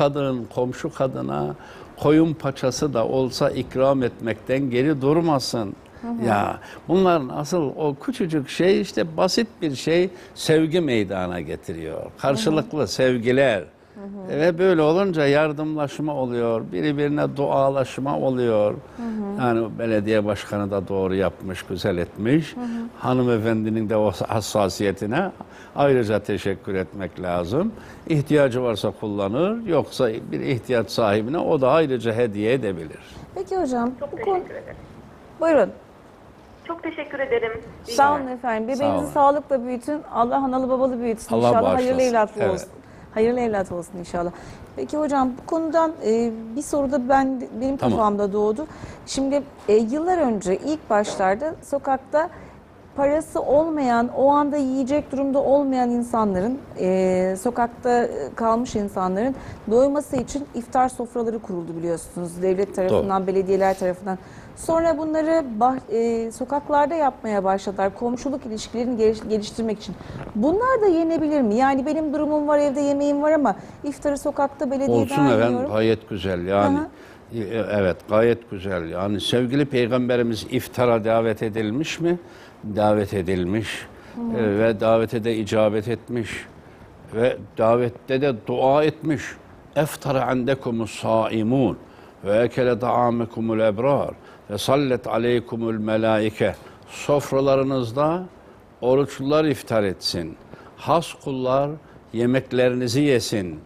kadına koyun paçası da olsa ikram etmekten geri durmasın. Ya bunların asıl o küçücük şey, işte basit bir şey, sevgi meydana getiriyor. Karşılıklı sevgiler. Ve böyle olunca yardımlaşma oluyor, birbirine dualaşma oluyor. Yani belediye başkanı da doğru yapmış, güzel etmiş. Hanımefendinin de o hassasiyetine ayrıca teşekkür etmek lazım. İhtiyacı varsa kullanır, yoksa bir ihtiyaç sahibine o da ayrıca hediye edebilir. Peki hocam, Çok teşekkür ederim. Buyurun. Çok teşekkür ederim. Sağ olun efendim. Bebeğinizi sağlıkla büyütün. Allah analı babalı büyütsün. Allah İnşallah bağışlasın. hayırlı evlatlı Evet. olsun. Hayırlı evlat olsun inşallah. Peki hocam, bu konudan bir soru da benim kafamda doğdu. Şimdi yıllar önce ilk başlarda sokakta parası olmayan, o anda yiyecek durumda olmayan insanların, sokakta kalmış insanların doyması için iftar sofraları kuruldu biliyorsunuz. Devlet tarafından, belediyeler tarafından. Sonra bunları sokaklarda yapmaya başladılar. Komşuluk ilişkilerini geliştirmek için. Bunlar da yenebilir mi? Yani benim durumum var, evde yemeğim var ama iftarı sokakta belediyeden Olsun efendim, yiyorum. gayet güzel yani. Evet, gayet güzel. Yani sevgili Peygamberimiz iftara davet edilmiş mi? Davet edilmiş. Ve davete de icabet etmiş. Ve davette de dua etmiş. Eftara andekumus saimun ve ekele ta'amekumul ebrar ve sallet aleykumul melaike. Sofralarınızda oruçlular iftar etsin. Has kullar yemeklerinizi yesin.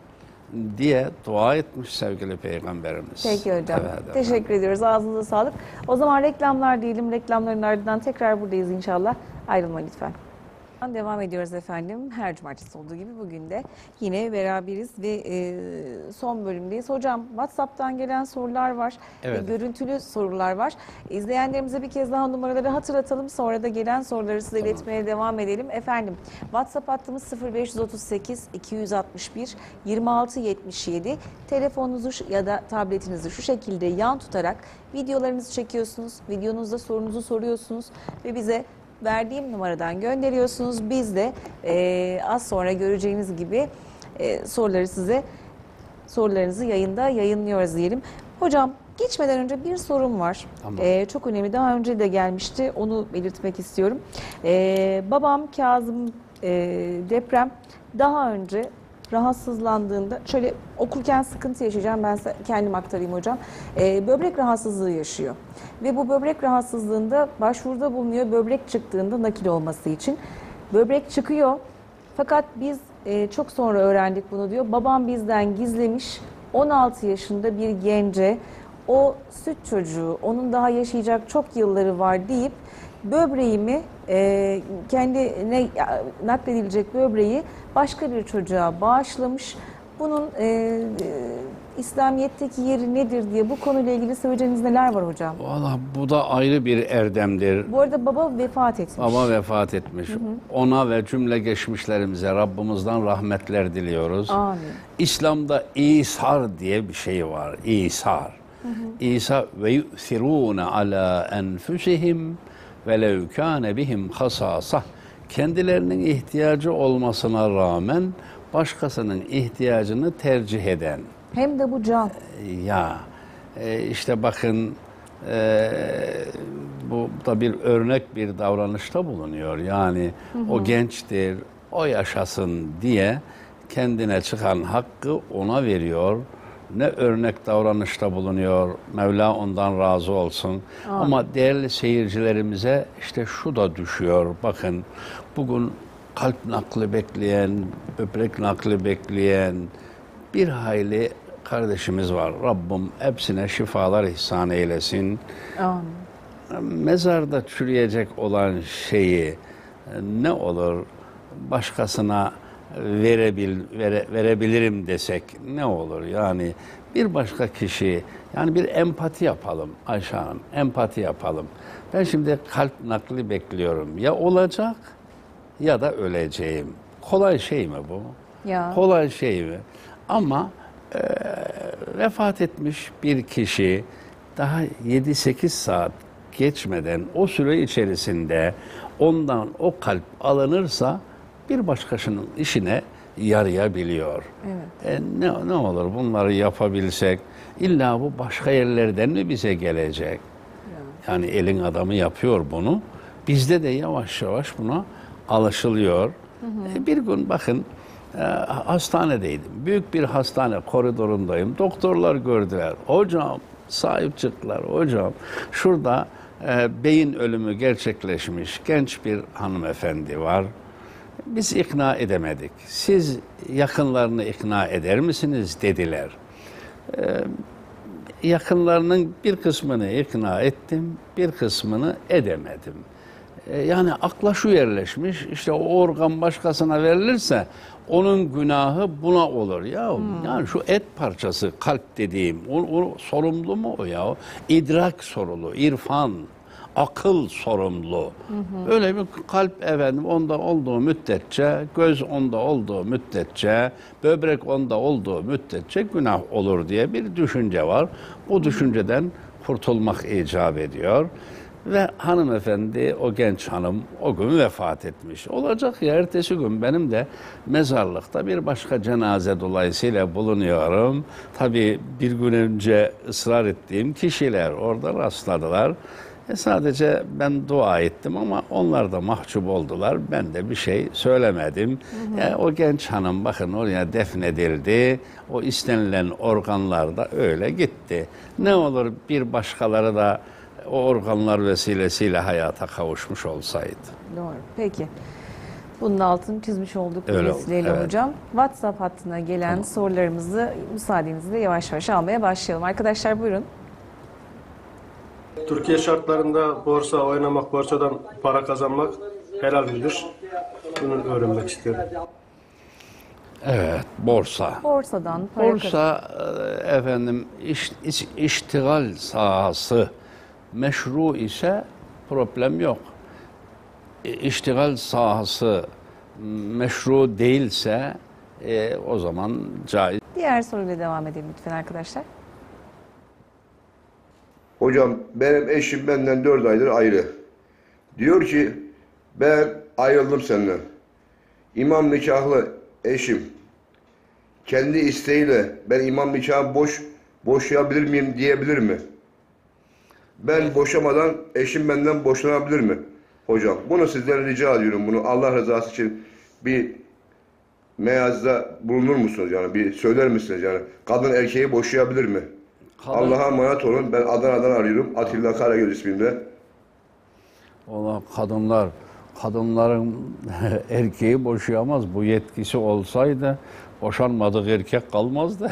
diye dua etmiş sevgili Peygamberimiz. Peki hocam. Evet, Teşekkür ediyoruz. Ağzınıza sağlık. O zaman reklamlar diyelim. Reklamların ardından tekrar buradayız inşallah. Ayrılma lütfen. Devam ediyoruz efendim. Her cumartesi olduğu gibi bugün de yine beraberiz ve son bölümdeyiz. Hocam WhatsApp'tan gelen sorular var. Evet. Görüntülü sorular var. İzleyenlerimize bir kez daha numaraları hatırlatalım. Sonra da gelen soruları size iletmeye devam edelim. Efendim WhatsApp hattımız 0538 261 26 77. Telefonunuzu ya da tabletinizi şu şekilde yan tutarak videolarınızı çekiyorsunuz. Videonuzda sorunuzu soruyorsunuz ve bize verdiğim numaradan gönderiyorsunuz. Biz de az sonra göreceğiniz gibi sorularınızı yayında yayınlıyoruz diyelim. Hocam geçmeden önce bir sorum var. Tamam. Çok önemli. Daha önce de gelmişti. Onu belirtmek istiyorum. Babam Kazım deprem daha önce rahatsızlandığında şöyle okurken sıkıntı yaşayacağım, ben kendim aktarayım hocam. Böbrek rahatsızlığı yaşıyor. Ve bu böbrek rahatsızlığında başvuruda bulunuyor böbrek çıktığında nakil olması için. Böbrek çıkıyor fakat biz çok sonra öğrendik bunu diyor. Babam bizden gizlemiş 16 yaşında bir gence o süt çocuğu, onun daha yaşayacak çok yılları var deyip böbreğimi kendine nakledilecek böbreği başka bir çocuğa bağışlamış. Bunun İslamiyet'teki yeri nedir diye bu konuyla ilgili söyleyeceğiniz neler var hocam? Valla bu da ayrı bir erdemdir. Bu arada baba vefat etmiş. Baba vefat etmiş. Ona ve cümle geçmişlerimize Rabbimizden rahmetler diliyoruz. Amin. İslam'da İsar diye bir şey var. İsar. İsa ve yu'thirûne alâ enfusihim ve lev kâne bihim hasâsah. Kendilerinin ihtiyacı olmasına rağmen başkasının ihtiyacını tercih eden. Hem de bu can. İşte bakın bu da bir örnek bir davranışta bulunuyor. Yani o gençtir, o yaşasın diye kendine çıkan hakkı ona veriyor. Ne örnek davranışta bulunuyor. Mevla ondan razı olsun. Amin. Ama değerli seyircilerimize işte şu da düşüyor. Bakın bugün kalp nakli bekleyen, böbrek nakli bekleyen bir hayli kardeşimiz var. Rabbim hepsine şifalar ihsan eylesin. Amin. Mezarda çürüyecek olan şeyi ne olur başkasına verebilirim desek ne olur? Yani bir başka kişi, yani bir empati yapalım Ayşe Hanım, empati yapalım. Ben şimdi kalp nakli bekliyorum. Ya olacak ya da öleceğim. Kolay şey mi bu? Ya. Kolay şey mi? Ama vefat etmiş bir kişi daha 7-8 saat geçmeden o süre içerisinde ondan o kalp alınırsa bir başkasının işine yarayabiliyor. Evet. Ne olur bunları yapabilsek, illa bu başka yerlerden mi bize gelecek? Yani elin adamı yapıyor bunu. Bizde de yavaş yavaş buna alışılıyor. Bir gün bakın hastanedeydim. Büyük bir hastane koridorundayım. Doktorlar gördüler. Hocam sahip çıktılar. Hocam şurada beyin ölümü gerçekleşmiş genç bir hanımefendi var. Biz ikna edemedik. Siz yakınlarını ikna eder misiniz dediler. Yakınlarının bir kısmını ikna ettim, bir kısmını edemedim. Yani akla şu yerleşmiş, işte o organ başkasına verilirse onun günahı buna olur. Yani şu et parçası, kalp dediğim, o sorumlu mu o ya? İdrak sorumlu, irfan, akıl sorumlu. Öyle bir kalp efendim onda olduğu müddetçe, göz onda olduğu müddetçe, böbrek onda olduğu müddetçe günah olur diye bir düşünce var. Bu düşünceden kurtulmak icap ediyor. Ve hanımefendi, o genç hanım o gün vefat etmiş. Olacak ya ertesi gün benim de mezarlıkta bir başka cenaze dolayısıyla bulunuyorum. Tabii bir gün önce ısrar ettiğim kişiler orada rastladılar. Sadece ben dua ettim ama onlar da mahcup oldular. Ben de bir şey söylemedim. O genç hanım bakın oraya defnedildi. O istenilen organlar da öyle gitti. Ne olur bir başkaları da o organlar vesilesiyle hayata kavuşmuş olsaydı. Doğru. Peki. Bunun altını çizmiş olduk bu Öyle oldu, vesileyle evet. hocam. WhatsApp hattına gelen sorularımızı müsaadenizle yavaş yavaş almaya başlayalım. Arkadaşlar buyurun. Türkiye şartlarında borsa oynamak, borsadan para kazanmak helal midir? Bunu öğrenmek istiyorum. Evet, borsa. Borsadan para Borsa efendim iştigal sahası meşru ise problem yok. İştigal sahası meşru değilse o zaman caiz. Diğer soruyla devam edelim lütfen arkadaşlar. Hocam benim eşim benden 4 aydır ayrı. Diyor ki ben ayrıldım senden. İmam nikahlı eşim kendi isteğiyle ben imam nikahı boşayabilir miyim diyebilir mi? Ben boşamadan eşim benden boşanabilir mi? Hocam bunu sizden rica ediyorum. Bunu Allah rızası için bir meyazda bulunur musunuz yani? Bir söyler misiniz yani? Kadın erkeği boşayabilir mi? Allah'a emanet olun. Ben Adana'dan arıyorum. Atilla Karagöz isminde. Valla kadınların erkeği boşayamaz. Bu yetkisi olsaydı boşanmadık erkek kalmazdı.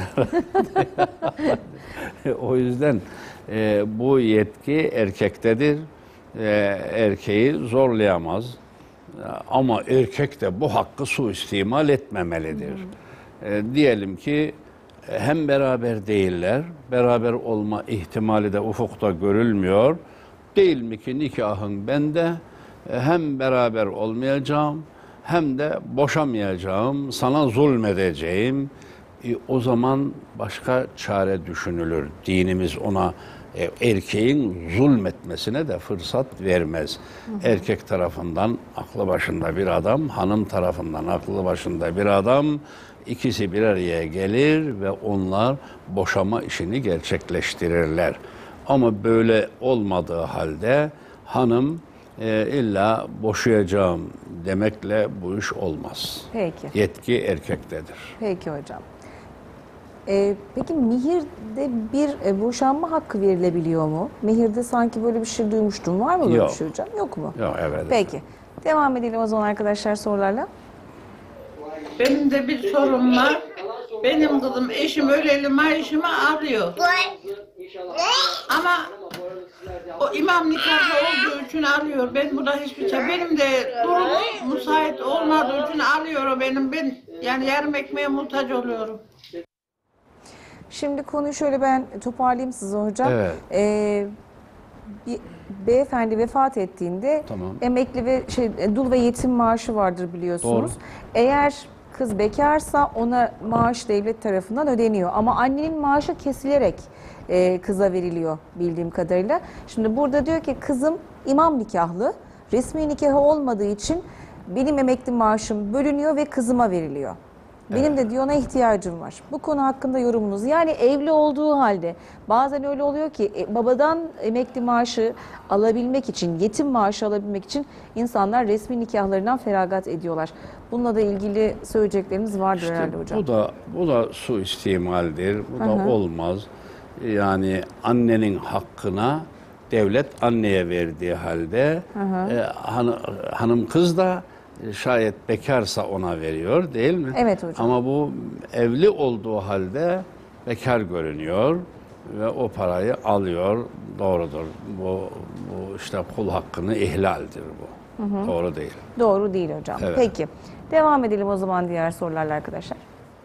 O yüzden bu yetki erkektedir. Erkeği zorlayamaz. Ama erkek de bu hakkı suistimal etmemelidir. Diyelim ki hem beraber değiller, beraber olma ihtimali de ufukta görülmüyor. Değil mi ki nikahın bende, hem beraber olmayacağım, hem de boşamayacağım, sana zulmedeceğim. O zaman başka çare düşünülür. Dinimiz ona erkeğin zulmetmesine de fırsat vermez. Erkek tarafından aklı başında bir adam, hanım tarafından aklı başında bir adam, ikisi bir araya gelir ve onlar boşama işini gerçekleştirirler. Ama böyle olmadığı halde hanım illa boşayacağım demekle bu iş olmaz. Peki. Yetki erkektedir. Peki hocam. Peki mihirde bir boşanma hakkı verilebiliyor mu? Mihirde sanki böyle bir şey duymuştum. Var mı böyle Yok. bir şey hocam? Yok mu? Yok, evet. Peki. Devam edelim o zaman arkadaşlar sorularla. Benim de bir sorum var. Benim kızım eşim öleli maaşımı alıyor. Ama o imam nikahı olduğu için alıyor. Ben buna hiçbir şey. Benim de durumum müsait olmadığı için alıyor o benim. Ben yani yarım ekmeğe muhtaç oluyorum. Şimdi konuyu şöyle ben toparlayayım size hocam. Evet. Bir beyefendi vefat ettiğinde Tamam. emekli ve dul ve yetim maaşı vardır biliyorsunuz. Doğru. Eğer kız bekarsa ona maaş devlet tarafından ödeniyor. Ama annenin maaşı kesilerek kıza veriliyor bildiğim kadarıyla. Şimdi burada diyor ki kızım imam nikahlı, resmi nikahı olmadığı için benim emekli maaşım bölünüyor ve kızıma veriliyor. Benim de diyor ona ihtiyacım var. Bu konu hakkında yorumunuz. Yani evli olduğu halde bazen öyle oluyor ki babadan emekli maaşı alabilmek için, yetim maaşı alabilmek için insanlar resmi nikahlarından feragat ediyorlar. Bununla da ilgili söyleyecekleriniz vardır herhalde hocam. Bu da suistimaldir. Bu da olmaz. Yani annenin hakkına devlet anneye verdiği halde hanım kız da şayet bekarsa ona veriyor değil mi? Evet hocam. Ama bu evli olduğu halde bekar görünüyor ve o parayı alıyor. Doğrudur. Bu işte kul hakkını ihlaldir bu. Doğru değil. Doğru değil hocam. Evet. Peki. Devam edelim o zaman diğer sorularla arkadaşlar.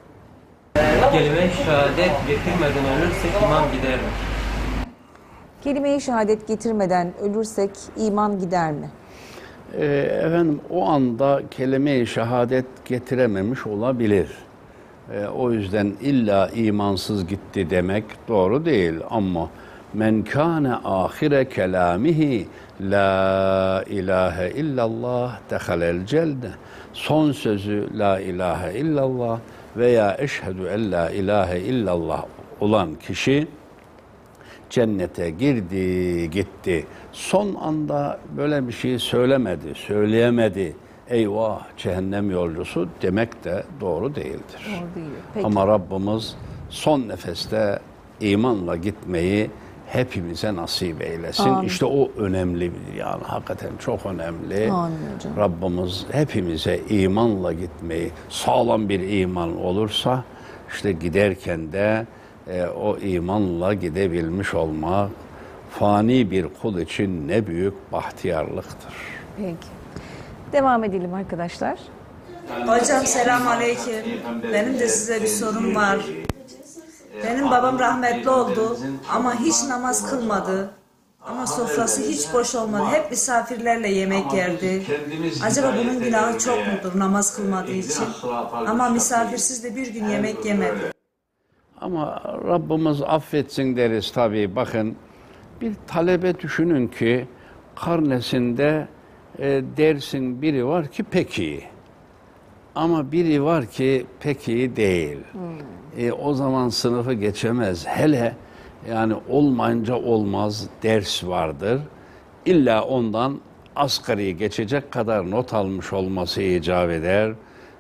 Kelime-i şehadet getirmeden ölürsek iman gider mi? Kelime-i şehadet getirmeden ölürsek iman gider mi? Efendim o anda kelime-i şehadet getirememiş olabilir. O yüzden illa imansız gitti demek doğru değil. Ama men kâne âhire kelâmihi la ilahe illallah dehalel cenne. Son sözü la ilahe illallah veya eşhedü en la ilahe illallah olan kişi cennete girdi, gitti. Son anda böyle bir şey söylemedi, söyleyemedi. Eyvah cehennem yolcusu demek de doğru değildir. Doğru değil. Peki. Ama Rabbimiz son nefeste imanla gitmeyi hepimize nasip eylesin. Amin. İşte o önemlidir yani, hakikaten çok önemli. Amin hocam. Rabbimiz hepimize imanla gitmeyi, sağlam bir iman olursa işte giderken de o imanla gidebilmiş olmak fani bir kul için ne büyük bahtiyarlıktır. Peki. Devam edelim arkadaşlar. Hocam selamünaleyküm. Benim de size bir sorum var. Benim babam rahmetli oldu ama hiç namaz kılmadı. Ama sofrası hiç boş olmadı. Hep misafirlerle yemek yerdi. Acaba bunun günahı çok mudur namaz kılmadığı için? Ama misafirsiz de bir gün yemek yemedi. Ama Rabbimiz affetsin deriz tabii. Bakın, bir talebe düşünün ki karnesinde dersin biri var ki pek iyi. Ama biri var ki pek iyi değil. O zaman sınıfı geçemez. Hele yani olmayınca olmaz ders vardır. İlla ondan asgari geçecek kadar not almış olması icap eder.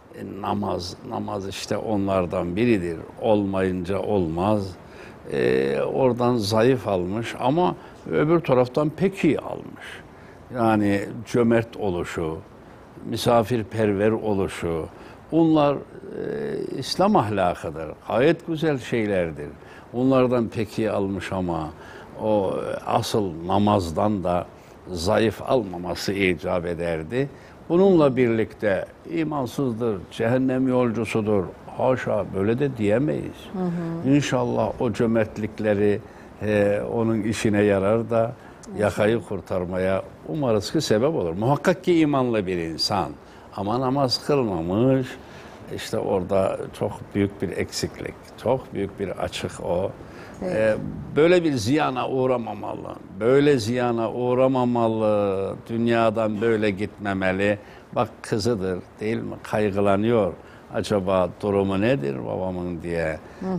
Namaz işte onlardan biridir. Olmayınca olmaz. Oradan zayıf almış ama öbür taraftan pek iyi almış. Yani cömert oluşu, misafirperver oluşu, bunlar İslam ahlakıdır. Gayet güzel şeylerdir. Bunlardan pek iyi almış ama o asıl namazdan da zayıf almaması icap ederdi. Bununla birlikte imansızdır, cehennem yolcusudur. Haşa, böyle de diyemeyiz. İnşallah o cömertlikleri onun işine yarar da yakayı kurtarmaya umarız ki sebep olur. Muhakkak ki imanlı bir insan ama namaz kılmamış, işte orada çok büyük bir eksiklik, çok büyük bir açık o. Evet. Böyle bir ziyana uğramamalı, böyle ziyana uğramamalı, dünyadan böyle gitmemeli. Bak kızıdır değil mi, kaygılanıyor. Acaba durumu nedir babamın diye.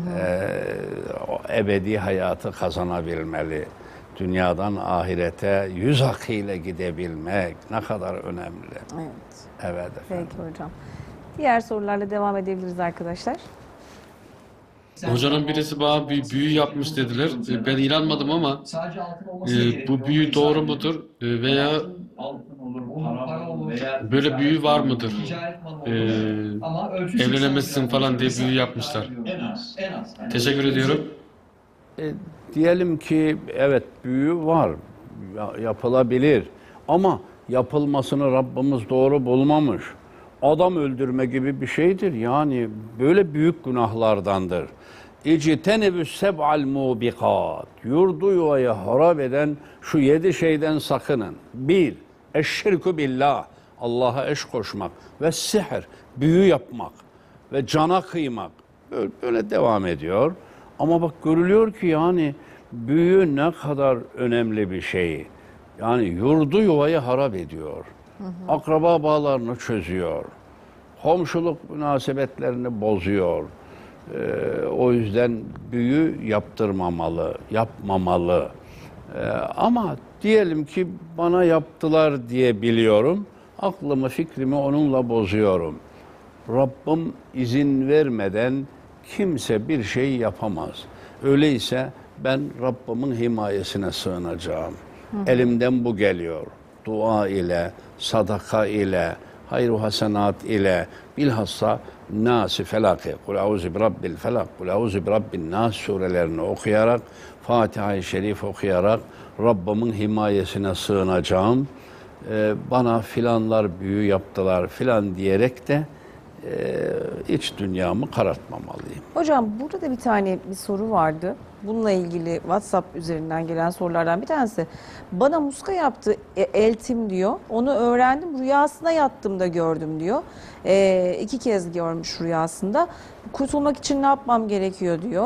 O ebedi hayatı kazanabilmeli. Dünyadan ahirete yüz hakkıyla gidebilmek ne kadar önemli. Evet. Evet efendim. Peki hocam. Diğer sorularla devam edebiliriz arkadaşlar. Hocanın birisi bana bir büyü yapmış dediler. Ben inanmadım ama bu büyü doğru mudur veya böyle büyü var mıdır? Evlenemezsin falan diye büyü yapmışlar. Teşekkür ediyorum. Diyelim ki evet, büyü var, yapılabilir ama yapılmasını Rabbimiz doğru bulmamış. Adam öldürme gibi bir şeydir, yani böyle büyük günahlardandır. İctenebü's seb'al mubikat, yurdu yuvayı harap eden şu 7 şeyden sakının. 1. Eşşirkü billah, Allah'a eş koşmak ve sihr, büyü yapmak ve cana kıymak. Böyle devam ediyor. Ama bak görülüyor ki yani büyü ne kadar önemli bir şey. Yani yurdu yuvayı harap ediyor. Akraba bağlarını çözüyor. Komşuluk münasebetlerini bozuyor. O yüzden büyü yaptırmamalı, yapmamalı. Ama diyelim ki bana yaptılar diye biliyorum. Aklımı, fikrimi onunla bozuyorum. Rabbim izin vermeden kimse bir şey yapamaz. Öyleyse ben Rabbimin himayesine sığınacağım. Elimden bu geliyor. Dua ile, sadaka ile, hayru hasenat ile, bilhassa Nas-ı Felak'ı, Kul Euzu bi Rabbil Felak, Kul Euzu bi Rabbin Nas surelerini okuyarak, Fatiha-i Şerif okuyarak Rabbimin himayesine sığınacağım. Bana filanlar büyü yaptılar filan diyerek de iç dünyamı karartmamalıyım. Hocam burada da bir soru vardı. Bununla ilgili WhatsApp üzerinden gelen sorulardan bir tanesi. Bana muska yaptı eltim diyor. Onu öğrendim. Rüyasına yattığımda gördüm diyor. 2 kez görmüş rüyasında. Kurtulmak için ne yapmam gerekiyor diyor.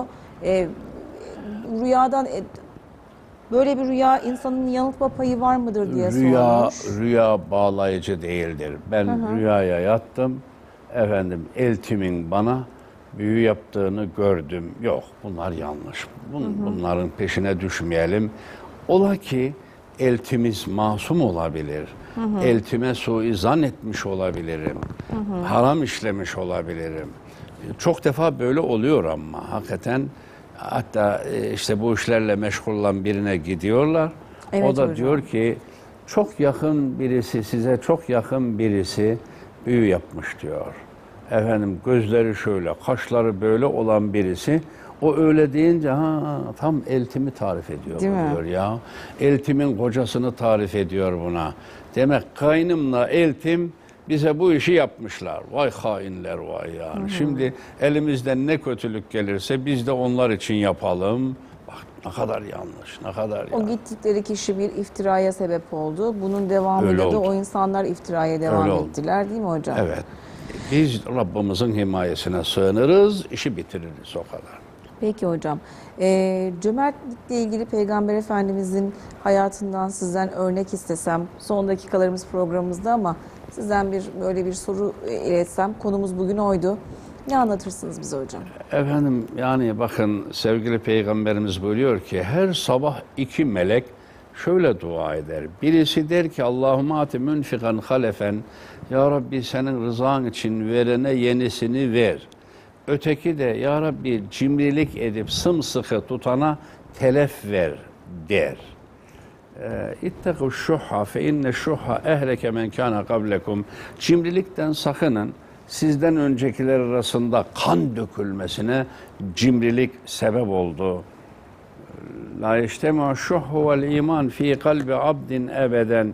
Rüyadan böyle bir rüya insanın yanıltma payı var mıdır diye sormuş. Rüya bağlayıcı değildir. Ben rüyaya yattım. Efendim eltimin bana büyü yaptığını gördüm. Yok, bunlar yanlış. Bunların peşine düşmeyelim. Ola ki eltimiz masum olabilir. Eltime suizan etmiş olabilirim. Haram işlemiş olabilirim. Çok defa böyle oluyor ama hakikaten Hatta işte bu işlerle meşgul olan birine gidiyorlar. Evet O da hocam. diyor ki çok yakın birisi, size çok yakın birisi büyü yapmış diyor. Efendim gözleri şöyle, kaşları böyle olan birisi. O öyle deyince tam eltimi tarif ediyor Değil mi? diyor ya. Eltimin kocasını tarif ediyor buna. Demek kaynımla eltim bize bu işi yapmışlar. Vay hainler vay yani. Hı hı. Şimdi elimizden ne kötülük gelirse biz de onlar için yapalım. Bak ne kadar yanlış, ne kadar O gittikleri kişi bir iftiraya sebep oldu. Bunun Öyle devamında da oldu. o insanlar iftiraya devam Öyle oldu. ettiler değil mi hocam? Evet. Biz Rabbimizin himayesine sığınırız, işi bitiririz o kadar. Peki hocam. Cömertlikle ilgili Peygamber Efendimizin hayatından sizden örnek istesem, son dakikalarımız programımızda ama sizden böyle bir soru iletsem, konumuz bugün oydu. Ne anlatırsınız bize hocam? Efendim yani bakın sevgili Peygamberimiz buyuruyor ki her sabah 2 melek şöyle dua eder. Birisi der ki Allahümme ati münfikan halefen, Ya Rabbi senin rızan için verene yenisini ver. Öteki de Ya Rabbi cimrilik edip sımsıkı tutana telef ver der. İttekû şuhha fe inne şuhha ehleke men kâne qablekum. Cimrilikten sakının. Sizden öncekiler arasında kan dökülmesine cimrilik sebep oldu. La iştema şuhhu vel iman fi kalbi abdin ebeden.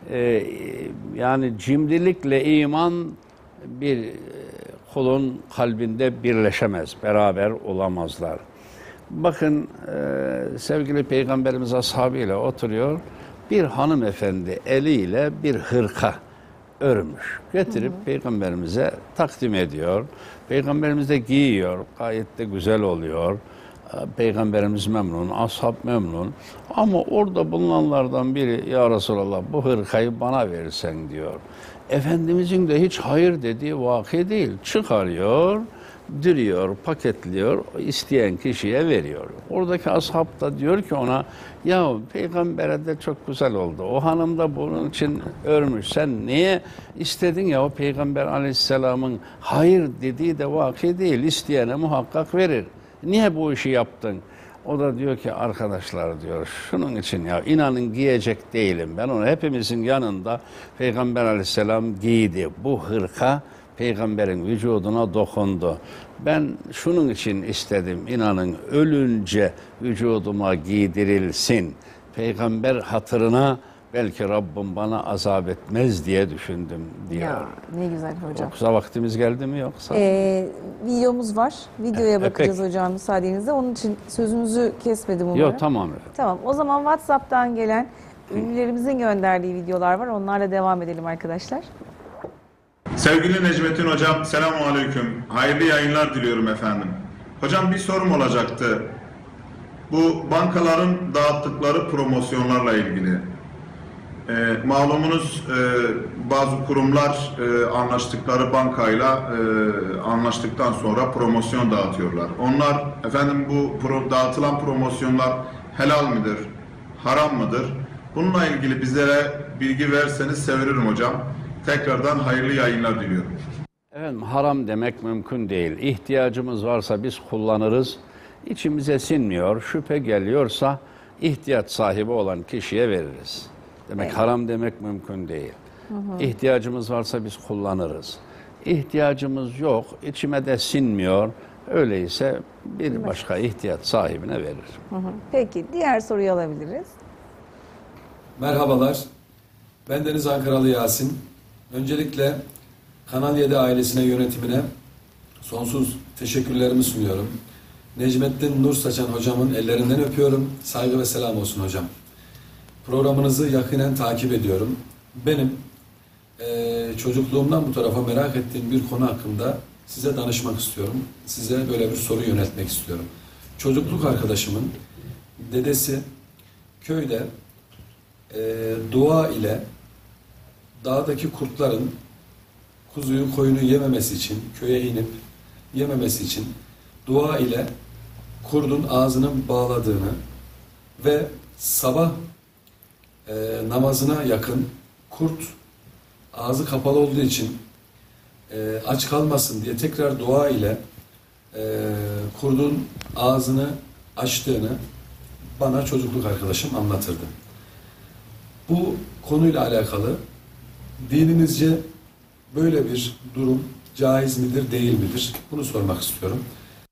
Yani cimrilikle iman bir kulun kalbinde birleşemez, beraber olamazlar. Bakın sevgili Peygamberimiz ashabıyla oturuyor. Bir hanımefendi eliyle bir hırka örmüş. Getirip Peygamberimize takdim ediyor. Peygamberimiz de giyiyor. Gayet de güzel oluyor. Peygamberimiz memnun, ashab memnun. Ama orada bulunanlardan biri ya Resulallah bu hırkayı bana versen diyor. Efendimizin de hiç hayır dediği vaki değil. Çıkarıyor, dürüyor, paketliyor, isteyen kişiye veriyor. Oradaki ashab da diyor ki ona, ya peygambere de çok güzel oldu. O hanım da bunun için örmüş. Sen niye istedin ya, o peygamber aleyhisselamın hayır dediği de vaki değil. İsteyene muhakkak verir. Niye bu işi yaptın? O da diyor ki arkadaşlar diyor şunun için ya inanın giyecek değilim. Ben onu hepimizin yanında Peygamber aleyhisselam giydi. Bu hırka Peygamberin vücuduna dokundu. Ben şunun için istedim, inanın ölünce vücuduma giydirilsin. Peygamber hatırına belki Rabbim bana azap etmez diye düşündüm diyor. Ya, ne güzel hocam. Yoksa vaktimiz geldi mi yoksa? Videomuz var. Videoya bakacağız peki. hocam müsaadenizle. Onun için sözünüzü kesmedim umarım. Yok tamam efendim. Tamam. O zaman WhatsApp'tan gelen ünlülerimizin gönderdiği videolar var. Onlarla devam edelim arkadaşlar. Sevgili Necmettin Hocam, selamun aleyküm. Hayırlı yayınlar diliyorum efendim. Hocam bir sorum olacaktı. Bu bankaların dağıttıkları promosyonlarla ilgili. Malumunuz bazı kurumlar anlaştıkları bankayla anlaştıktan sonra promosyon dağıtıyorlar. Onlar efendim bu dağıtılan promosyonlar helal midir, haram mıdır? Bununla ilgili bizlere bilgi verseniz sevinirim hocam. Tekrardan hayırlı yayınlar diliyorum. Efendim haram demek mümkün değil. İhtiyacımız varsa biz kullanırız. İçimize sinmiyor, şüphe geliyorsa ihtiyaç sahibi olan kişiye veririz. Demek Evet. haram demek mümkün değil. Hı hı. İhtiyacımız varsa biz kullanırız. İhtiyacımız yok, içime de sinmiyor. Öyleyse bir başka ihtiyaç sahibine verir. Hı hı. Peki diğer soruyu alabiliriz. Merhabalar. Ben Deniz Ankaralı Yasin. Öncelikle Kanal 7 ailesine, yönetimine sonsuz teşekkürlerimi sunuyorum. Necmettin Nur Saçan hocamın ellerinden öpüyorum. Saygı ve selam olsun hocam. Programınızı yakinen takip ediyorum. Benim çocukluğumdan bu tarafa merak ettiğim bir konu hakkında size danışmak istiyorum. Size böyle bir soru yöneltmek istiyorum. Çocukluk arkadaşımın dedesi köyde dua ile dağdaki kurtların kuzuyu koyunu yememesi için, köye inip yememesi için dua ile kurdun ağzının bağladığını ve sabah namazına yakın kurt ağzı kapalı olduğu için aç kalmasın diye tekrar dua ile kurdun ağzını açtığını bana çocukluk arkadaşım anlatırdı. Bu konuyla alakalı dininizce böyle bir durum caiz midir, değil midir? Bunu sormak istiyorum.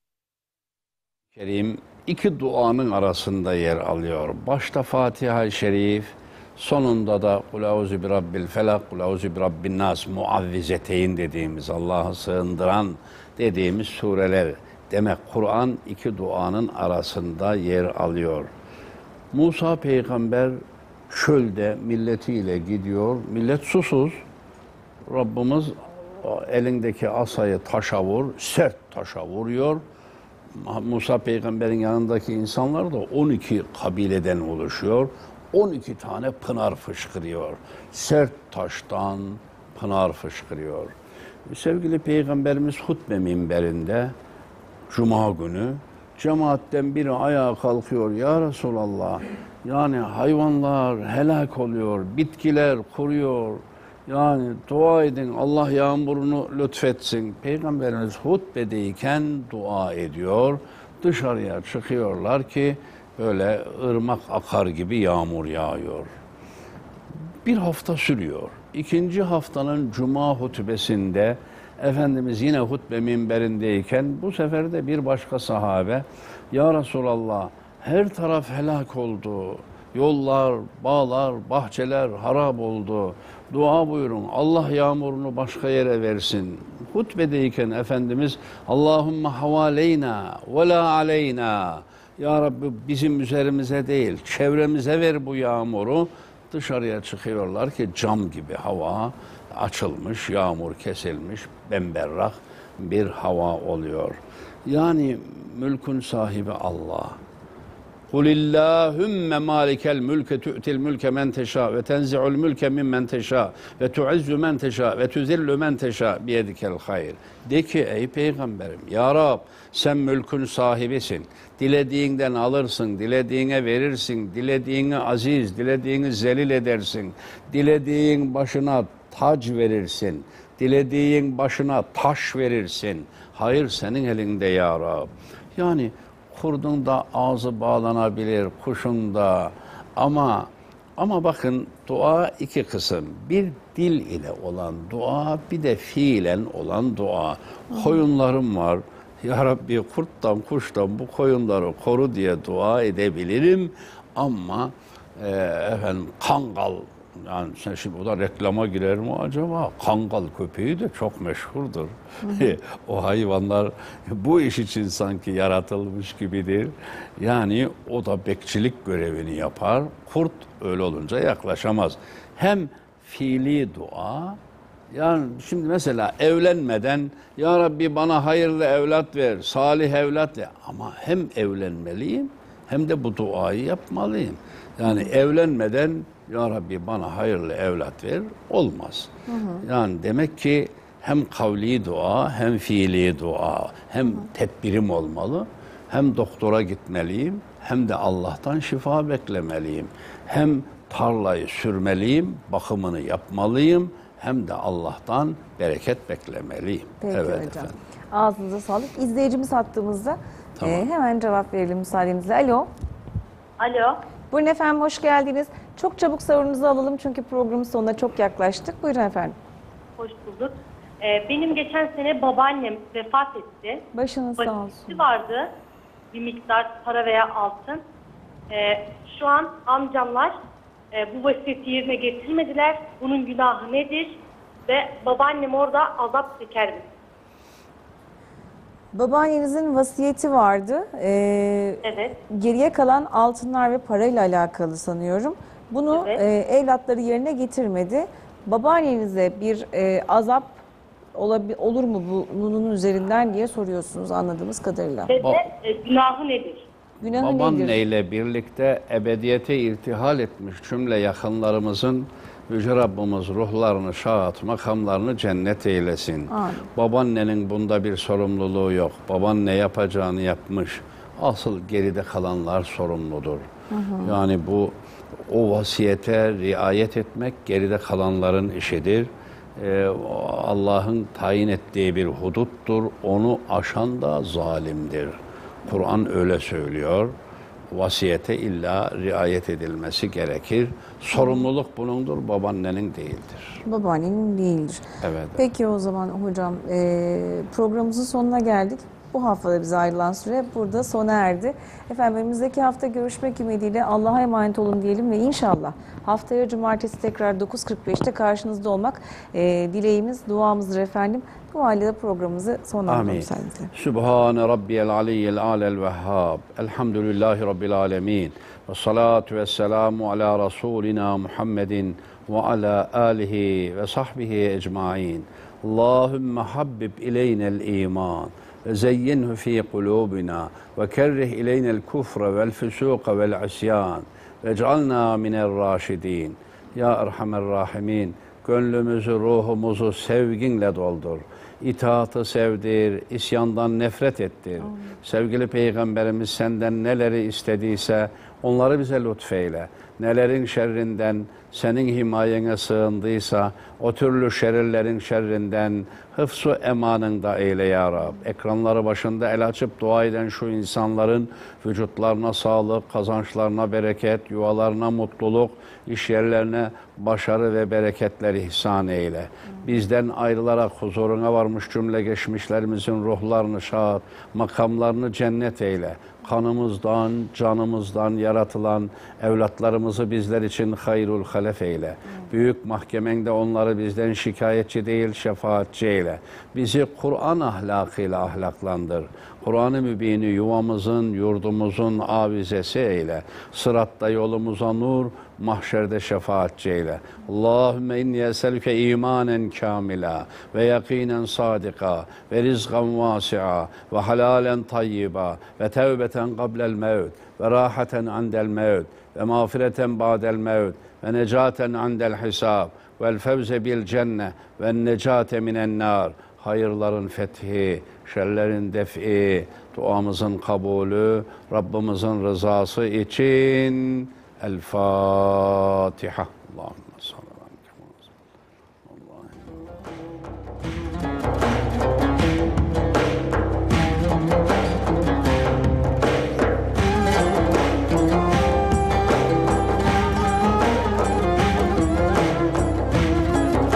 Kerim iki duanın arasında yer alıyor. Başta Fatiha-i Şerif, sonunda da Kul auzu bi rabbil felak, Kul auzu bi rabbin nas, muavvizeteyn dediğimiz, Allah'a sığındıran dediğimiz sureler. Demek Kur'an iki duanın arasında yer alıyor. Musa peygamber çölde milletiyle gidiyor. Millet susuz. Rabbimiz elindeki asayı taşa vur, sert taşa vuruyor. Musa peygamberin yanındaki insanlar da 12 kabileden oluşuyor. 12 tane pınar fışkırıyor. Sert taştan pınar fışkırıyor. Sevgili peygamberimiz hutbe minberinde Cuma günü cemaatten biri ayağa kalkıyor. Ya Resulallah, yani hayvanlar helak oluyor, bitkiler kuruyor. Yani dua edin, Allah yağmurunu lütfetsin. Peygamberimiz hutbedeyken dua ediyor. Dışarıya çıkıyorlar ki böyle ırmak akar gibi yağmur yağıyor. Bir hafta sürüyor. İkinci haftanın cuma hutbesinde Efendimiz yine hutbe minberindeyken bu sefer de bir başka sahabe, Ya Resulallah, her taraf helak oldu. Yollar, bağlar, bahçeler harap oldu. Dua buyurun, Allah yağmurunu başka yere versin. Hutbedeyken Efendimiz, Allahümme havaleyna ve la aleyna. Ya Rabbi bizim üzerimize değil, çevremize ver bu yağmuru. Dışarıya çıkıyorlar ki cam gibi hava açılmış, yağmur kesilmiş, bemberrak bir hava oluyor. Yani mülkün sahibi Allah. Kulillahümme malikel mülke tu'til mülke men teşâ ve tenzi'ul mülke mimmen teşâ ve tu'izzu men teşâ ve tuzillu men teşâ biyedikel hayr. De ki ey peygamberim, Ya Rab sen mülkün sahibisin. Dilediğinden alırsın, dilediğine verirsin, dilediğini aziz, dilediğini zelil edersin. Dilediğin başına tac verirsin, dilediğin başına taş verirsin. Hayır senin elinde Ya Rab. Yani kurdun da ağzı bağlanabilir, kuşun da. Ama bakın dua iki kısım. Bir dil ile olan dua, bir de fiilen olan dua. Koyunlarım var. Ya Rabbi kurttan, kuştan bu koyunları koru diye dua edebilirim. Ama efendim kangal, yani sen şimdi o da reklama girer mi acaba? Kangal köpeği de çok meşhurdur. O hayvanlar bu iş için sanki yaratılmış gibidir. Yani o da bekçilik görevini yapar. Kurt öyle olunca yaklaşamaz. Hem fiili dua, yani şimdi mesela evlenmeden Ya Rabbi bana hayırlı evlat ver, salih evlat ver. Ama hem evlenmeliyim hem de bu duayı yapmalıyım. Yani evlenmeden Ya Rabbi bana hayırlı evlat ver olmaz. Yani demek ki hem kavli dua hem fiili dua hem tedbirim olmalı. Hem doktora gitmeliyim hem de Allah'tan şifa beklemeliyim. Hem tarlayı sürmeliyim, bakımını yapmalıyım. Hem de Allah'tan bereket beklemeliyim. Peki evet hocam. efendim. Ağzınıza sağlık. İzleyicimiz hattımızda. Tamam. Hemen cevap verelim müsaadenizle. Alo. Alo. Buyurun efendim, hoş geldiniz. Çok çabuk sorunuzu alalım çünkü programın sonuna çok yaklaştık. Buyurun efendim. Hoş bulduk. Benim geçen sene babaannem vefat etti. Başınız sağ olsun. Vasiyeti vardı. Bir miktar para veya altın. Şu an amcamlar bu vasiyeti yerine getirmediler. Bunun günahı nedir? Ve babaannem orada azap çeker mi? Babaannenizin vasiyeti vardı. Evet. Geriye kalan altınlar ve parayla alakalı sanıyorum. Bunu evlatları yerine getirmedi. Babaannenize bir azap olur mu bunun üzerinden diye soruyorsunuz anladığımız kadarıyla. Ve günahı nedir? Günahı nedir? Babaanneyle birlikte ebediyete irtihal etmiş cümle yakınlarımızın Yüce Rabbimiz ruhlarını şahat, makamlarını cennet eylesin. Amin. Babaannenin bunda bir sorumluluğu yok. Babaanne yapacağını yapmış. Asıl geride kalanlar sorumludur. Yani o vasiyete riayet etmek geride kalanların işidir. Allah'ın tayin ettiği bir huduttur. Onu aşan da zalimdir. Kur'an öyle söylüyor. Vasiyete illa riayet edilmesi gerekir. Sorumluluk bunundur, babaannenin değildir. Babaannenin değildir. Evet. Peki o zaman hocam programımızın sonuna geldik. Bu haftada bize ayrılan süre burada sona erdi. Efendim önümüzdeki hafta görüşmek ümidiyle Allah'a emanet olun diyelim ve inşallah haftaya cumartesi tekrar 9.45'te karşınızda olmak dileğimiz, duamızdır efendim. Bu halde programımızı sonlandıralım müsaadenizle. Sübhane Rabbiyel Aliyyel Alel Vehhab. Elhamdülillahi Rabbil Alemin. Ve salatu ve selamu ala Resulina Muhammedin ve ala alihi ve sahbihi ecmain. Allahümme habbib ileynel iman. وزينه في قلوبنا وكره إلينا الكفر والفسوق والعصيان واجعلنا من الراشدين. Ya Erhamer Rahimin, gönlümüzü, ruhumuzu sevginle doldur. İtaatı sevdir, isyandan nefret ettir. Sevgili Peygamberimiz senden neleri istediyse onları bize lütfeyle. Nelerin şerrinden senin himayene sığındıysa o türlü şerirlerin şerrinden hıfzu emanında eyle ya Rab. Ekranları başında el açıp dua eden şu insanların vücutlarına sağlık, kazançlarına bereket, yuvalarına mutluluk, iş yerlerine başarı ve bereketler ihsan eyle. Bizden ayrılarak huzuruna varmış cümle geçmişlerimizin ruhlarını şad, makamlarını cennet eyle. Kanımızdan, canımızdan yaratılan evlatlarımızı bizler için hayrul halef eyle. Büyük mahkemende onları bizden şikayetçi değil, şefaatçi eyle. Bizi Kur'an ahlakıyla ahlaklandır. Kur'an-ı Mübin'i yuvamızın, yurdumuzun avizesi eyle. Sıratta yolumuza nur, mahşerde şefaatçi eyle. Allahümme inni eselüke imanen kamila ve yakinen sadika ve rizgan vasi'a ve halalen tayyiba ve tevbeten qablel mevt ve rahaten andel mevt ve mağfireten ba'del mevt ve necaten andel hisab vel fevze bil cenne ve necate minen nar. Hayırların fethi, şerlerin def'i, duamızın kabulü, Rabbimizin rızası için El Fatiha. Allahümme sallallahu